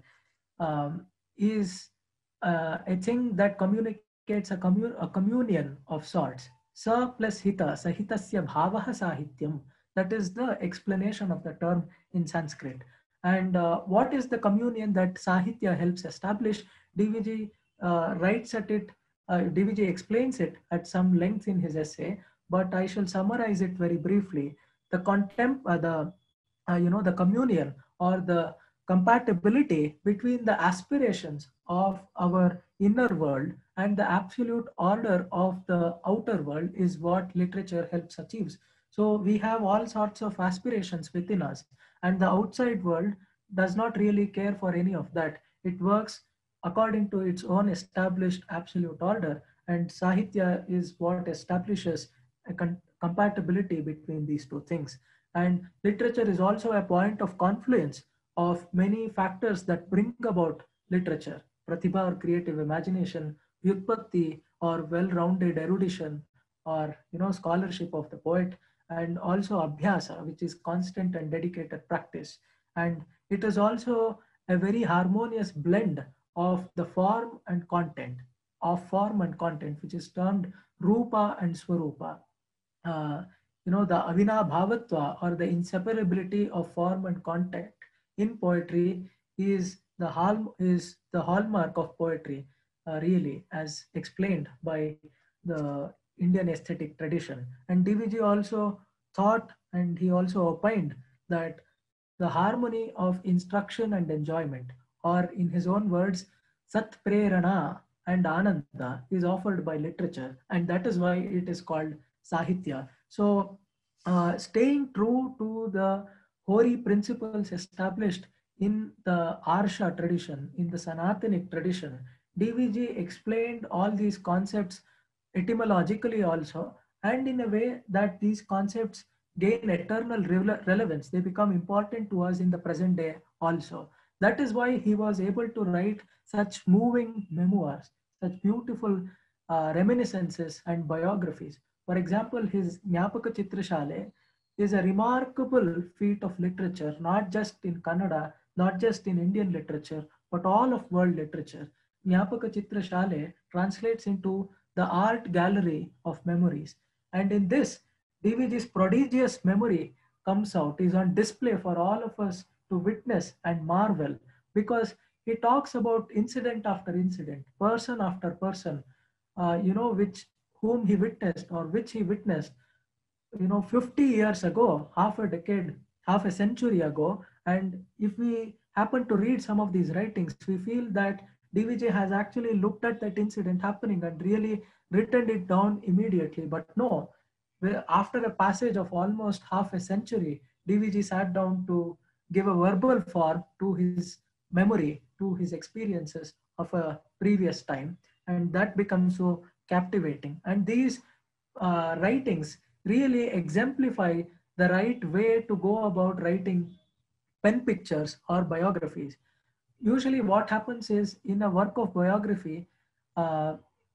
um, is uh, a thing that communicates a, commun- a communion of sorts. Sa plus hita, sahitasya bhavaha sahityam. That is the explanation of the term in Sanskrit. And uh, what is the communion that Sahitya helps establish? D V G uh, writes at it, uh, D V G explains it at some length in his essay, but I shall summarize it very briefly. The contempt, uh, the uh, you know, the communion or the compatibility between the aspirations of our inner world and the absolute order of the outer world is what literature helps achieve. So we have all sorts of aspirations within us, and the outside world does not really care for any of that. It works according to its own established absolute order, and Sahitya is what establishes a con- compatibility between these two things. And literature is also a point of confluence of many factors that bring about literature: pratibha or creative imagination, vyutpatti or well-rounded erudition, or you know, scholarship of the poet, and also abhyasa, which is constant and dedicated practice. And it is also a very harmonious blend of the form and content, of form and content, which is termed rupa and swarupa. uh, you know, the avina bhavatva, or the inseparability of form and content in poetry, is the hall is the hallmark of poetry, uh, really, as explained by the Indian aesthetic tradition. And D V G also thought, and he also opined, that the harmony of instruction and enjoyment, or in his own words, sat prerana and ananda, is offered by literature, and that is why it is called Sahitya. So, uh, staying true to the hoary principles established in the Arsha tradition, in the Sanatanic tradition, D V G explained all these concepts etymologically also, and in a way that these concepts gain eternal rele- relevance. They become important to us in the present day also. That is why he was able to write such moving memoirs, such beautiful uh, reminiscences and biographies. For example, his Nyapaka Chitrashale is a remarkable feat of literature, not just in Kannada, not just in Indian literature, but all of world literature. Nyapaka Chitrashale translates into the art gallery of memories. And in this, D V G's prodigious memory comes out, is on display for all of us to witness and marvel, because he talks about incident after incident, person after person, uh, you know, which whom he witnessed or which he witnessed, you know, fifty years ago, half a decade, half a century ago. And if we happen to read some of these writings, we feel that D V J has actually looked at that incident happening and really written it down immediately. But no, after a passage of almost half a century, D V G sat down to give a verbal form to his memory, to his experiences of a previous time. And that becomes so captivating. And these uh, writings really exemplify the right way to go about writing pen pictures or biographies. Usually, what happens is, in a work of biography, uh,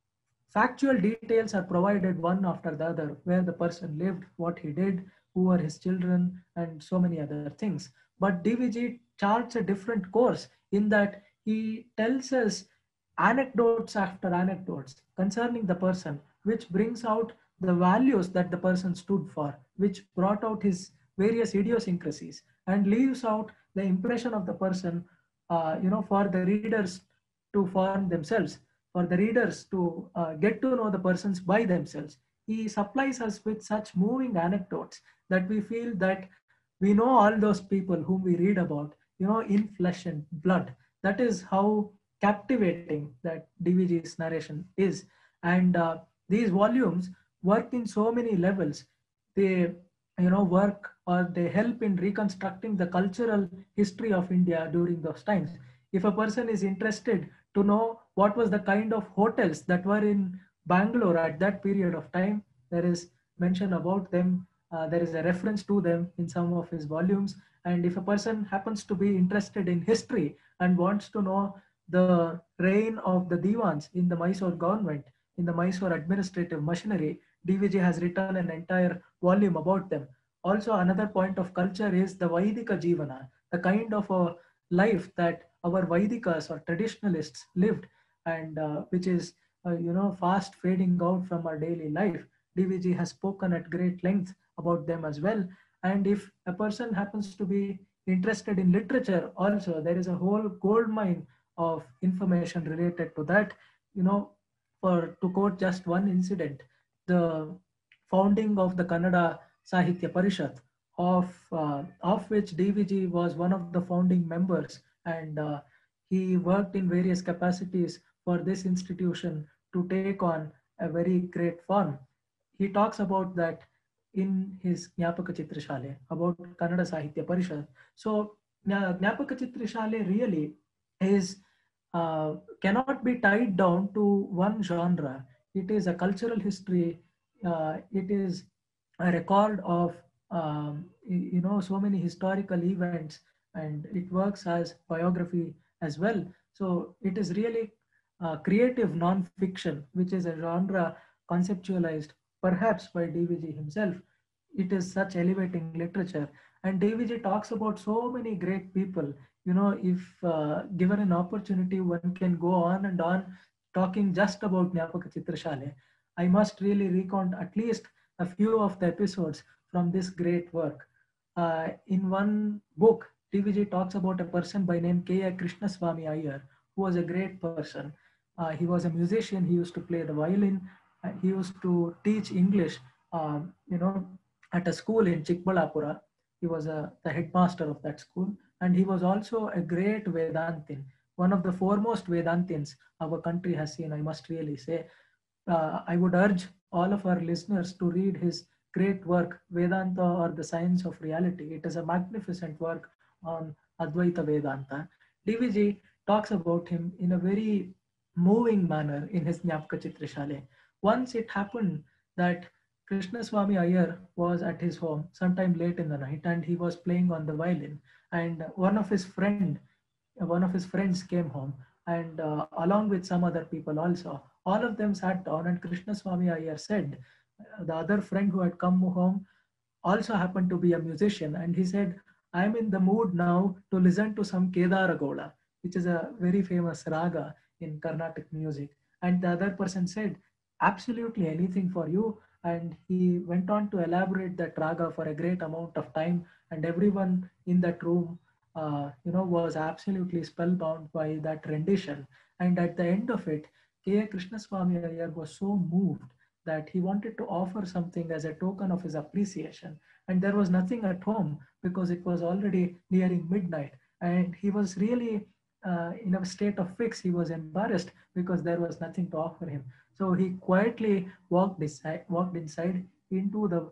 factual details are provided one after the other: where the person lived, what he did, who were his children, and so many other things. But D V G charts a different course, in that he tells us anecdotes after anecdotes concerning the person, which brings out the values that the person stood for, which brought out his various idiosyncrasies, and leaves out the impression of the person, uh, you know, for the readers to form themselves, for the readers to uh, get to know the persons by themselves. He supplies us with such moving anecdotes that we feel that we know all those people whom we read about, you know, in flesh and blood. That is how captivating that D V G's narration is. And uh, these volumes work in so many levels. They, you know, work, or they help in reconstructing the cultural history of India during those times. If a person is interested to know what was the kind of hotels that were in Bangalore at that period of time, there is mention about them. Uh, there is a reference to them in some of his volumes. And if a person happens to be interested in history and wants to know the reign of the Diwans in the Mysore government, in the Mysore administrative machinery, D V G has written an entire volume about them. Also, another point of culture is the Vaidika Jivana, the kind of a life that our Vaidikas or traditionalists lived, and uh, which is uh, you know fast fading out from our daily life. D V G has spoken at great length about them as well. And if a person happens to be interested in literature, also there is a whole gold mine of information related to that. You know, for to quote just one incident, the founding of the Kannada Sahitya Parishat, of uh, of which D V G was one of the founding members, and uh, he worked in various capacities for this institution to take on a very great form. He talks about that in his Jnapaka Chitrashale about Kannada Sahitya Parishad. So Jna- Jnapaka Chitrashale really is uh, cannot be tied down to one genre. It is a cultural history. Uh, it is a record of um, y- you know so many historical events, and it works as biography as well. So it is really uh, creative non-fiction, which is a genre conceptualized perhaps by D V G himself. It is such elevating literature, and D V G talks about so many great people. You know, if uh, given an opportunity, one can go on and on talking just about Jnapaka Chitrashale. I must really recount at least a few of the episodes from this great work. Uh, in one book, D V G talks about a person by name K A. Krishnaswamy Iyer, who was a great person. Uh, he was a musician. He used to play the violin. Uh, he used to teach English, um, you know, at a school in Chikbalapura. He was a, the headmaster of that school. And he was also a great Vedantin, one of the foremost Vedantins our country has seen, I must really say. Uh, I would urge all of our listeners to read his great work, Vedanta or the Science of Reality. It is a magnificent work on Advaita Vedanta. D V G talks about him in a very moving manner in his Jnapaka Chitrashale. Once it happened that Krishnaswamy Iyer was at his home sometime late in the night, and he was playing on the violin, and one of his friend one of his friends came home, and uh, along with some other people also, all of them sat down, and Krishnaswamy Iyer said, uh, the other friend who had come home also happened to be a musician, and he said, I'm in the mood now to listen to some Kedara Gola, which is a very famous raga in Carnatic music. And the other person said, absolutely anything for you. And he went on to elaborate that raga for a great amount of time, and everyone in that room uh, you know, was absolutely spellbound by that rendition. And at the end of it, K A. Krishnaswamy Iyer was so moved that he wanted to offer something as a token of his appreciation. And there was nothing at home because it was already nearing midnight. And he was really uh, in a state of fix. He was embarrassed because there was nothing to offer him. So he quietly walked inside, walked inside into the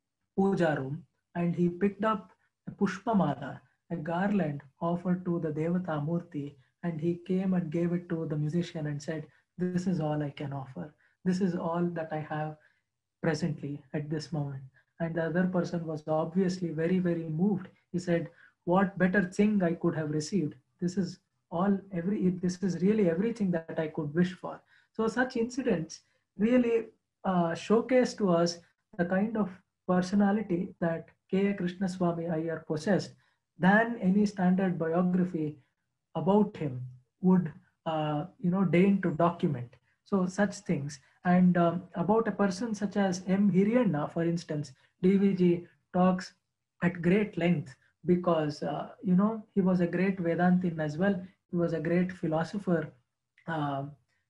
puja room, and he picked up a pushpamala, a garland offered to the Devata Murti, and he came and gave it to the musician and said, this is all I can offer. This is all that I have presently at this moment. And the other person was obviously very, very moved. He said, what better thing I could have received? This is all, every, this is really everything that I could wish for. So such incidents really uh, showcase to us the kind of personality that K A. Krishnaswamy Iyer possessed than any standard biography about him would uh, you know deign to document. So such things. And um, about a person such as M. Hiriyanna, for instance, D V G talks at great length because uh, you know he was a great Vedantin as well. He was a great philosopher uh,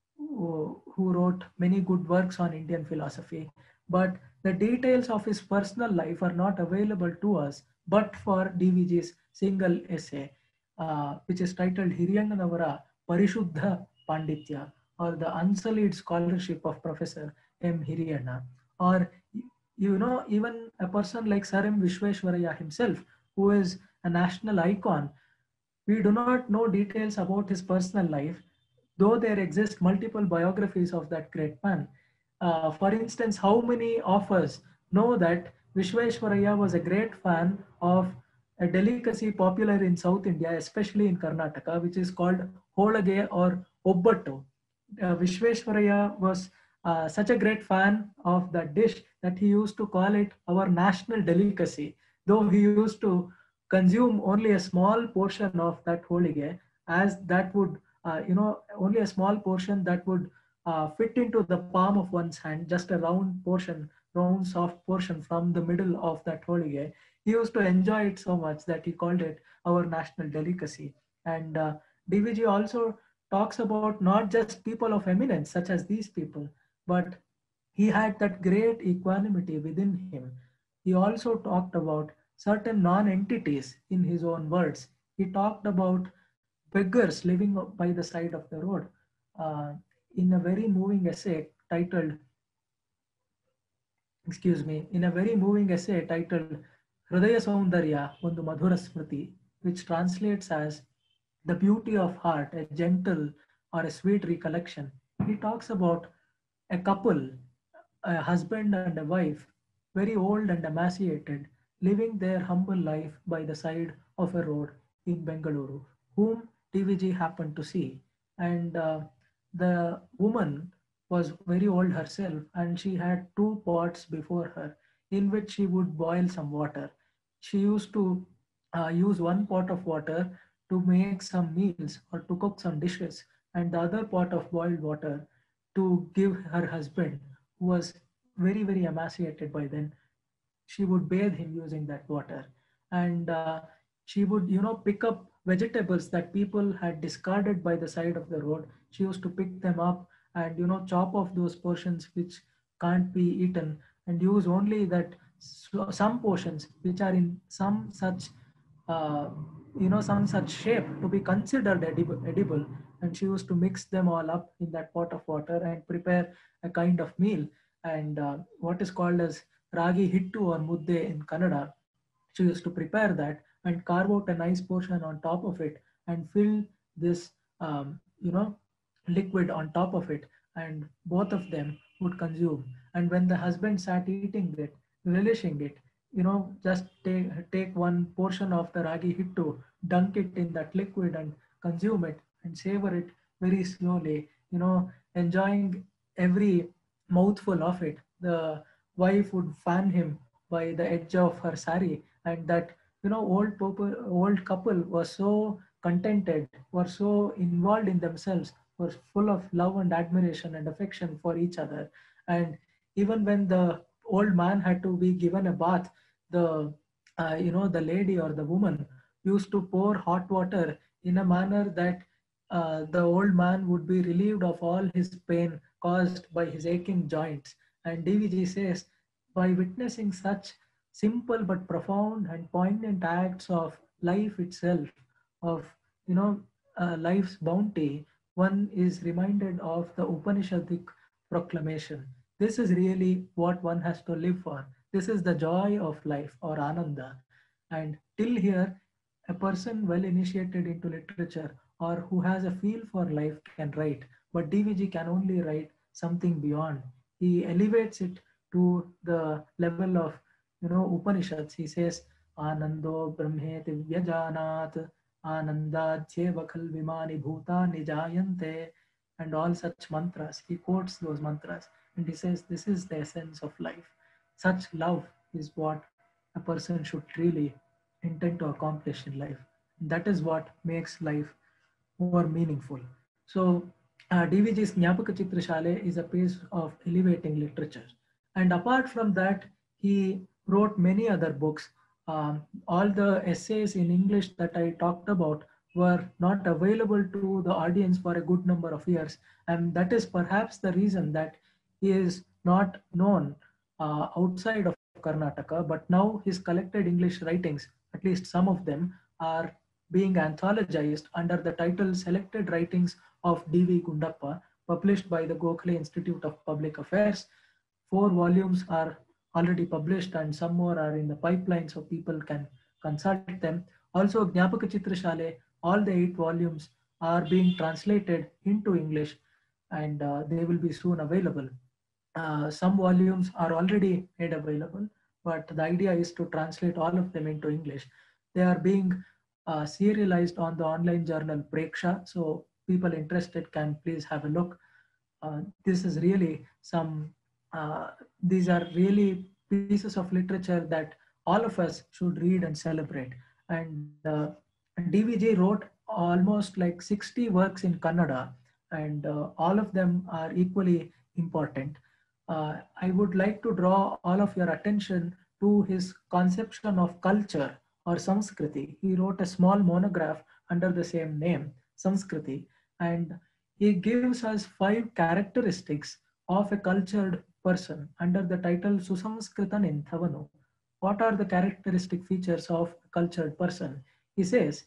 who, who wrote many good works on Indian philosophy. But the details of his personal life are not available to us, but for D V G's single essay, uh, which is titled Hiriyanganavara Parishuddha Panditya, or the unsullied scholarship of Professor M. Hiriyanna. Or, you know, even a person like Sir M. Vishweshwaraya himself, who is a national icon, we do not know details about his personal life, though there exist multiple biographies of that great man. Uh, for instance, how many of us know that Vishweshwaraya was a great fan of a delicacy popular in South India, especially in Karnataka, which is called Holage or Obbattu. Uh, Vishweshwaraya was uh, such a great fan of the dish that he used to call it our national delicacy, though he used to consume only a small portion of that holige, as that would, uh, you know, only a small portion that would uh, fit into the palm of one's hand, just a round portion, round soft portion from the middle of that holige. He used to enjoy it so much that he called it our national delicacy. And uh, D V G also talks about not just people of eminence, such as these people, but he had that great equanimity within him. He also talked about certain non entities in his own words. He talked about beggars living by the side of the road uh, in a very moving essay titled, excuse me, in a very moving essay titled Hridaya Saundarya Ondu Madhura Smriti, which translates as the beauty of heart, a gentle or a sweet recollection. He talks about a couple, a husband and a wife, very old and emaciated, living their humble life by the side of a road in Bengaluru, whom T V G happened to see. And uh, the woman was very old herself, and she had two pots before her in which she would boil some water. She used to uh, use one pot of water to make some meals or to cook some dishes, and the other pot of boiled water to give her husband, who was very, very emaciated by then. She would bathe him using that water. And uh, she would, you know, pick up vegetables that people had discarded by the side of the road. She used to pick them up and, you know, chop off those portions which can't be eaten, and use only that some portions which are in some such uh, you know, some such shape to be considered edible, edible. And she used to mix them all up in that pot of water and prepare a kind of meal, and uh, what is called as ragi hittu or mudde in Kannada. She used to prepare that and carve out a nice portion on top of it and fill this, um, you know, liquid on top of it, and both of them would consume. And when the husband sat eating it, relishing it, you know, just take take one portion of the ragi hittu, dunk it in that liquid and consume it and savor it very slowly, you know, enjoying every mouthful of it. The wife would fan him by the edge of her sari, and that, you know, old people, old couple was so contented, were so involved in themselves, were full of love and admiration and affection for each other. And even when the old man had to be given a bath, the uh, you know, the lady or the woman used to pour hot water in a manner that uh, the old man would be relieved of all his pain caused by his aching joints. And D V G says, by witnessing such simple but profound and poignant acts of life itself, of, you know, uh, life's bounty, one is reminded of the Upanishadic proclamation. This is really what one has to live for. This is the joy of life, or ananda. And till here, a person well initiated into literature or who has a feel for life can write, but D V G can only write something beyond. He elevates it to the level of, you know, Upanishads. He says, Anando Brahmeti Vyajanat, Anandadhyeva Khalvimani Bhuta Nijayante, and all such mantras. He quotes those mantras and he says, this is the essence of life. Such love is what a person should really intend to accomplish in life. And that is what makes life more meaningful. So, uh, D V G's Jnapaka Chitra Shale is a piece of elevating literature. And apart from that, he wrote many other books. Um, all the essays in English that I talked about were not available to the audience for a good number of years. And that is perhaps the reason that he is not known uh, outside of Karnataka. But now his collected English writings, at least some of them, are being anthologized under the title Selected Writings of D V Gundappa, published by the Gokhale Institute of Public Affairs. Four volumes are already published and some more are in the pipeline, so people can consult them. Also, Jnapaka Chitra Shale, all the eight volumes are being translated into English, and uh, they will be soon available. Uh, some volumes are already made available, but the idea is to translate all of them into English. They are being uh, serialized on the online journal Preksha, so people interested can please have a look. uh, this is really some, uh, these are really pieces of literature that all of us should read and celebrate. And uh, D V G wrote almost like sixty works in Kannada, and uh, all of them are equally important. Uh, I would like to draw all of your attention to his conception of culture or Samskriti. He wrote a small monograph under the same name, Samskriti, and he gives us five characteristics of a cultured person under the title Susamskritan Inthavanu. What are the characteristic features of a cultured person? He says,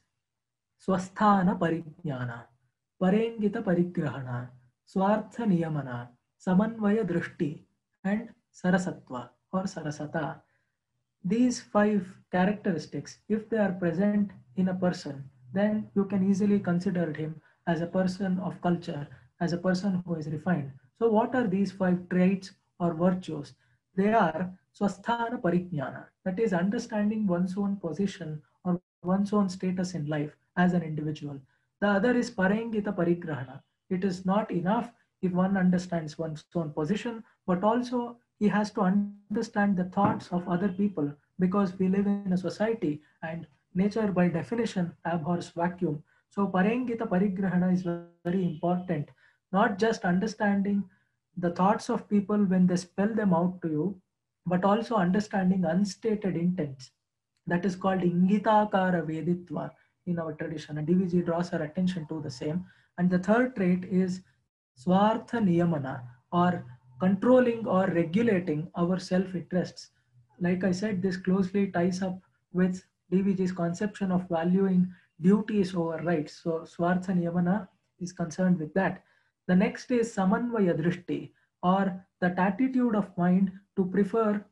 Swasthana Parijnana, Parengita Parigrahana, Swartha Niyamana, Samanvaya Drishti, and Sarasatva or Sarasata. These five characteristics, if they are present in a person, then you can easily consider him as a person of culture, as a person who is refined. So, what are these five traits or virtues? They are swasthana parijnana, that is, understanding one's own position or one's own status in life as an individual. The other is parengita parigrahana. It is not enough if one understands one's own position, but also he has to understand the thoughts of other people, because we live in a society and nature by definition abhors vacuum. So parengita parigrahana is very important, not just understanding the thoughts of people when they spell them out to you, but also understanding unstated intents. That is called Ingitakara Veditva in our tradition. And D V G draws our attention to the same. And the third trait is Swartha Niyamana, or controlling or regulating our self interests. Like I said, this closely ties up with D V G's conception of valuing duties over rights. So Swartha Niyamana is concerned with that. The next is Samanvaya Drishti, or that attitude of mind to prefer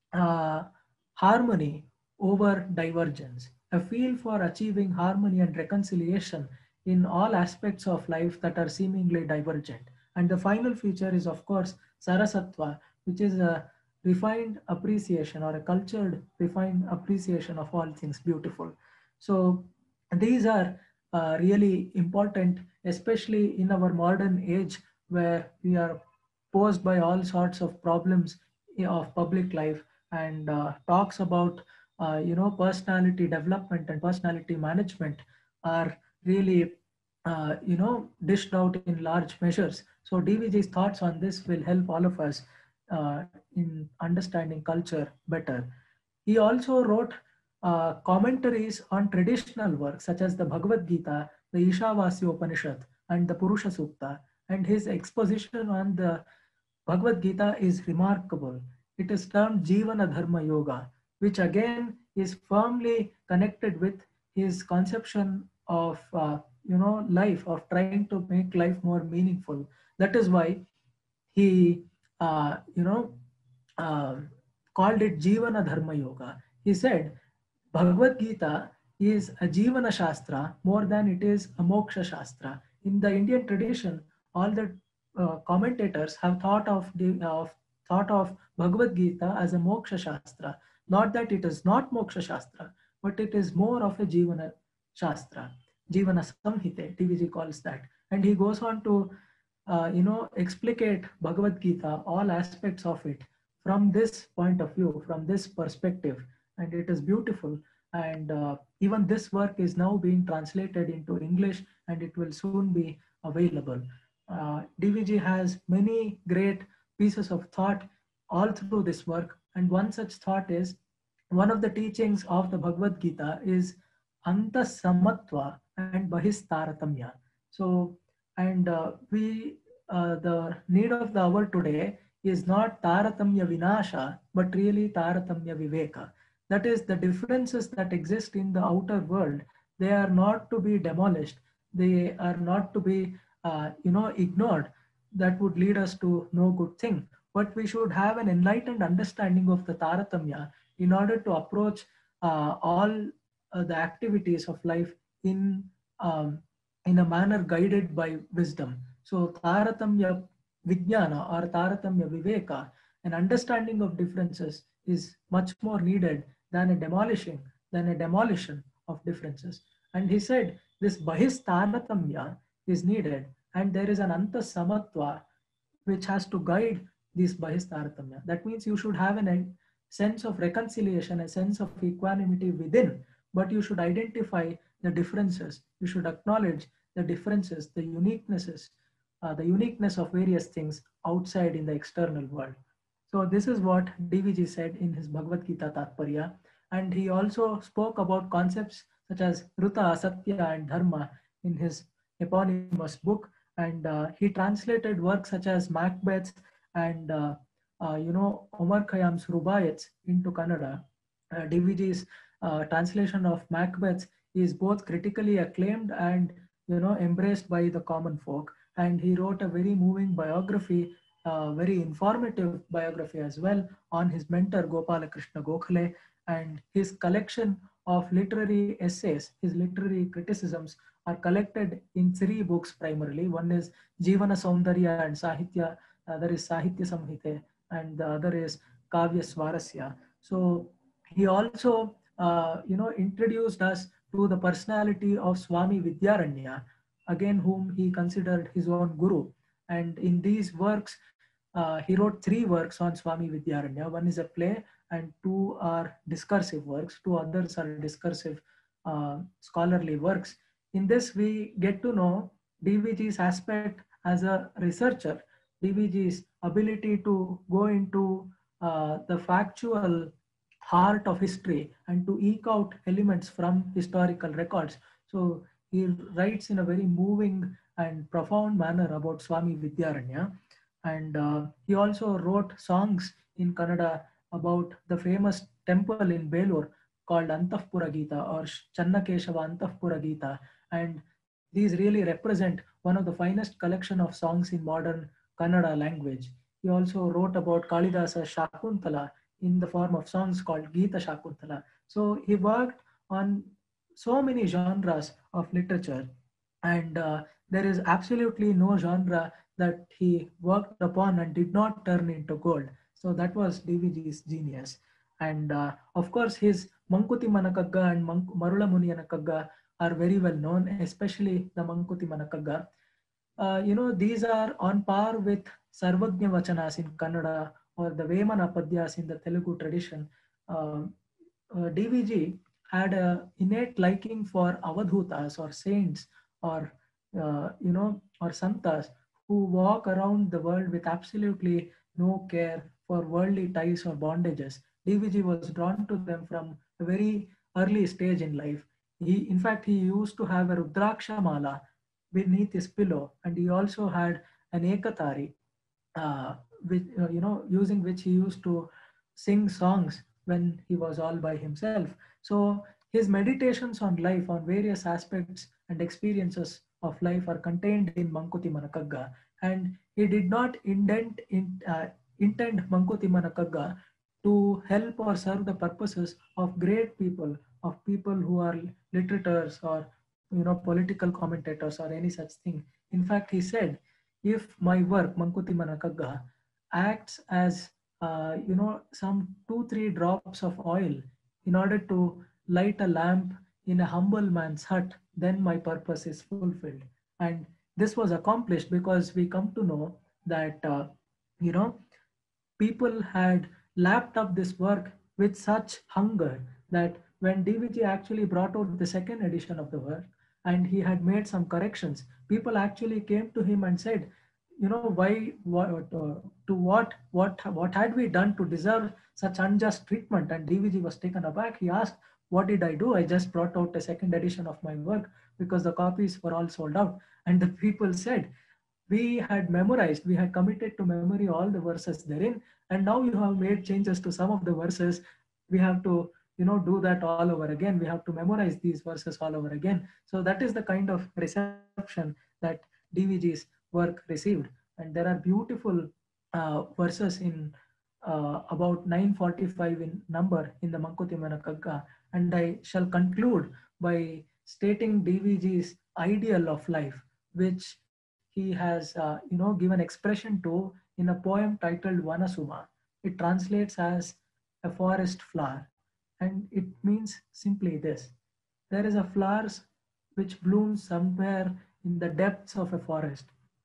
uh, harmony over divergence, a feel for achieving harmony and reconciliation in all aspects of life that are seemingly divergent. And the final feature is, of course, Sarasatva, which is a refined appreciation or a cultured, refined appreciation of all things beautiful. So these are uh, really important, especially in our modern age where we are posed by all sorts of problems of public life, and uh, talks about uh, you know personality development and personality management are really uh, you know dished out in large measures. So D V G's thoughts on this will help all of us uh, in understanding culture better. He also wrote uh, commentaries on traditional works such as the Bhagavad Gita, the Ishavasya Upanishad, and the Purusha Sukta. And his exposition on the Bhagavad Gita is remarkable. It is termed Jivana Dharma Yoga, which again is firmly connected with his conception of uh, you know life, of trying to make life more meaningful. That is why he uh, you know uh, called it Jivana Dharma Yoga. He said Bhagavad Gita is a Jivana Shastra more than it is a Moksha Shastra. In the Indian tradition, all the uh, commentators have thought of the of thought of Bhagavad Gita as a Moksha Shastra. Not that it is not Moksha Shastra, but it is more of a Jivana Shastra, Jivana Samhite. T V G calls that, and he goes on to uh, you know explicate Bhagavad Gita, all aspects of it from this point of view, from this perspective, and it is beautiful. And uh, even this work is now being translated into English, and it will soon be available. Uh, D V G has many great pieces of thought all through this work, and one such thought is, one of the teachings of the Bhagavad Gita is Anta Samatva and Bahistaratamya. So, and uh, we, uh, the need of the hour today is not Taratamya Vinasha, but really Taratamya Viveka. That is, the differences that exist in the outer world, they are not to be demolished. They are not to be, uh, you know, ignored. That would lead us to no good thing. But we should have an enlightened understanding of the Taratamya in order to approach uh, all uh, the activities of life in um, in a manner guided by wisdom. So Taratamya Vijnana or Taratamya Viveka, an understanding of differences, is much more needed than a demolishing, than a demolition of differences. And he said this Bahis Taratamya is needed, and there is an Anta Samatva which has to guide this Bahistaratamya. That means you should have a sense of reconciliation, a sense of equanimity within, but you should identify the differences. You should acknowledge the differences, the uniquenesses, uh, the uniqueness of various things outside in the external world. So this is what D V G said in his Bhagavad Gita Tatparya. And he also spoke about concepts such as Ruta, Asatya, and Dharma in his eponymous book. And uh, he translated works such as Macbeth and uh, uh, you know Omar Khayyam's Rubaiyats into Kannada. Uh, D V G's uh, translation of Macbeth is both critically acclaimed and you know embraced by the common folk. And he wrote a very moving biography, uh, very informative biography as well on his mentor Gopala Krishna Gokhale, and his collection of literary essays, his literary criticisms are collected in three books primarily. One is Jivana Saundarya and Sahitya, the other is Sahitya Samhite, and the other is Kavya Swarasya. So he also, uh, you know, introduced us to the personality of Swami Vidyaranya, again whom he considered his own guru. And in these works, uh, he wrote three works on Swami Vidyaranya. One is a play, and two are discursive works. Two others are discursive uh, scholarly works. In this, we get to know D V G's aspect as a researcher, D V G's ability to go into uh, the factual heart of history and to eke out elements from historical records. So he writes in a very moving and profound manner about Swami Vidyaranya. And uh, he also wrote songs in Kannada about the famous temple in Belur called Antahpura Gita or Channakeshava Antahpura Gita. And these really represent one of the finest collection of songs in modern Kannada language. He also wrote about Kalidasa Shakuntala in the form of songs called Gita Shakuntala. So he worked on so many genres of literature, and uh, there is absolutely no genre that he worked upon and did not turn into gold. So that was D V G's genius. And uh, of course, his Mankuti Manakagga and Mank- Marula Muniyanakagga are very well known, especially the Mankuti Manakagga. Uh, you know, these are on par with Sarvagnya Vachanas in Kannada or the Vemana Padyas in the Telugu tradition. Uh, uh, D V G had a innate liking for avadhutas or saints or uh, you know or santas who walk around the world with absolutely no care for worldly ties or bondages. D V G was drawn to them from a very early stage in life. He, in fact, he used to have a Rudraksha mala beneath his pillow, and he also had an ekatari, uh, which uh, you know using which he used to sing songs when he was all by himself. So his meditations on life, on various aspects and experiences of life, are contained in Mankuti Manakagga, and he did not indent in, uh, intend Mankuti Manakagga to help or serve the purposes of great people, of people who are literators or you know political commentators or any such thing. In fact, he said, if my work Mankuti Manakagga acts as uh, you know some two three drops of oil in order to light a lamp in a humble man's hut, then my purpose is fulfilled. And this was accomplished because we come to know that uh, you know people had lapped up this work with such hunger that when D V G actually brought out the second edition of the work and he had made some corrections, people actually came to him and said, you know, why, what, uh, to what, what, what had we done to deserve such unjust treatment? And D V G was taken aback. He asked, what did I do? I just brought out a second edition of my work because the copies were all sold out. And the people said, we had memorized, we had committed to memory all the verses therein, and now you have made changes to some of the verses. We have to, you know, do that all over again. We have to memorize these verses all over again. So that is the kind of reception that D V G's work received. And there are beautiful uh, verses in uh, about nine forty-five in number in the Mankuti Manakagga. And I shall conclude by stating D V G's ideal of life, which he has, uh, you know, given expression to in a poem titled Vanasuma. It translates as a forest flower, and it means simply this: there is a flower which blooms somewhere in the depths of a forest,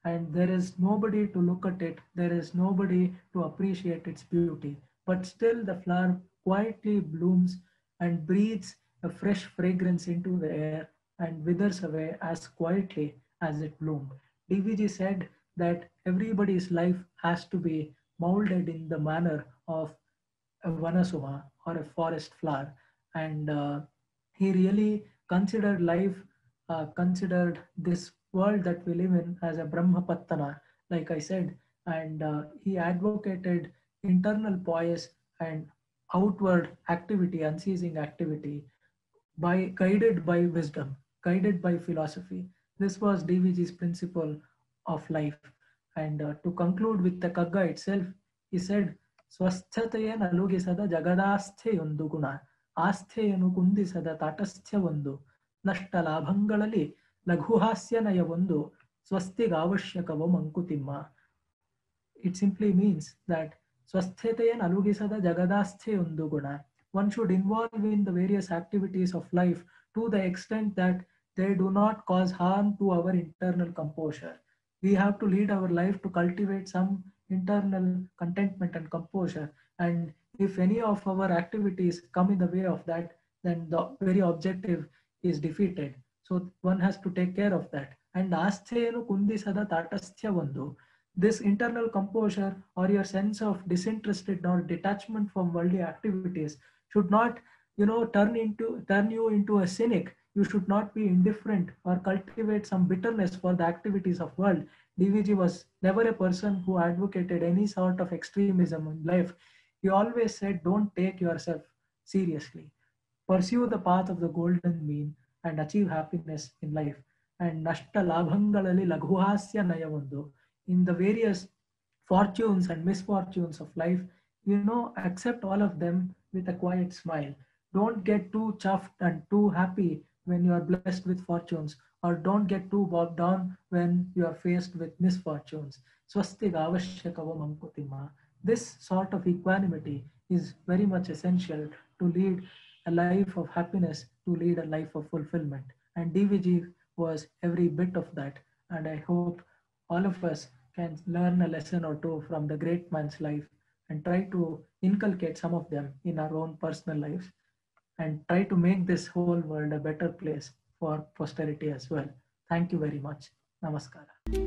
and there is nobody to look at it, there is nobody to appreciate its beauty. But still, the flower quietly blooms and breathes a fresh fragrance into the air and withers away as quietly as it bloomed. D V G said that everybody's life has to be molded in the manner of a vanasuma or a forest flower. And uh, he really considered life, uh, considered this world that we live in as a Brahmapattana, like I said, and uh, he advocated internal poise and outward activity, unceasing activity, by guided by wisdom, guided by philosophy. This was D V G's principle of life. And uh, to conclude with the Kagga itself, he said, ಸ್ವಸ್ಥತೆಯ ನಲುಗಿಸದ ಜಗದಾಸ್ಥೆಯೊಂದು ಗುಣ ಆಸ್ಥೆಯನ್ನು ಕುಂದಿಸದ ತಾಟಸ್ಥ್ಯವೊಂದು ನಷ್ಟ ಲಾಭಗಳಲ್ಲಿ ಲಘುಹಾಸ್ಯ ನಯವೊಂದು ಸ್ವಸ್ತಿಗಾವಶ್ಯಕವೋ Mankutimma. It simply means that ಸ್ವಸ್ಥತೆಯ ನಲುಗಿಸದ ಜಗದಾಸ್ಥೆಯೊಂದು ಗುಣ. One should involve in the various activities of life to the extent that they do not cause harm to our internal composure. We have to lead our life to cultivate some internal contentment and composure. And if any of our activities come in the way of that, then the very objective is defeated. So one has to take care of that. And ಆಸ್ಥೆಯನ್ನು ಕುಂದಿಸದ ತಾಟಸ್ಥ್ಯ ಒಂದು. This internal composure or your sense of disinterested or detachment from worldly activities should not, you know, turn into turn you into a cynic. You should not be indifferent or cultivate some bitterness for the activities of world. D V G was never a person who advocated any sort of extremism in life. He always said, don't take yourself seriously. Pursue the path of the golden mean and achieve happiness in life. And nashta labhangalali laghuhasya nayavondu. In the various fortunes and misfortunes of life, you know, accept all of them with a quiet smile. Don't get too chuffed and too happy when you are blessed with fortunes, or don't get too bogged down when you are faced with misfortunes. Swastika avashyakavo mankutima. This sort of equanimity is very much essential to lead a life of happiness, to lead a life of fulfillment. And D V G was every bit of that. And I hope all of us can learn a lesson or two from the great man's life and try to inculcate some of them in our own personal lives and try to make this whole world a better place for posterity as well. Thank you very much. Namaskara.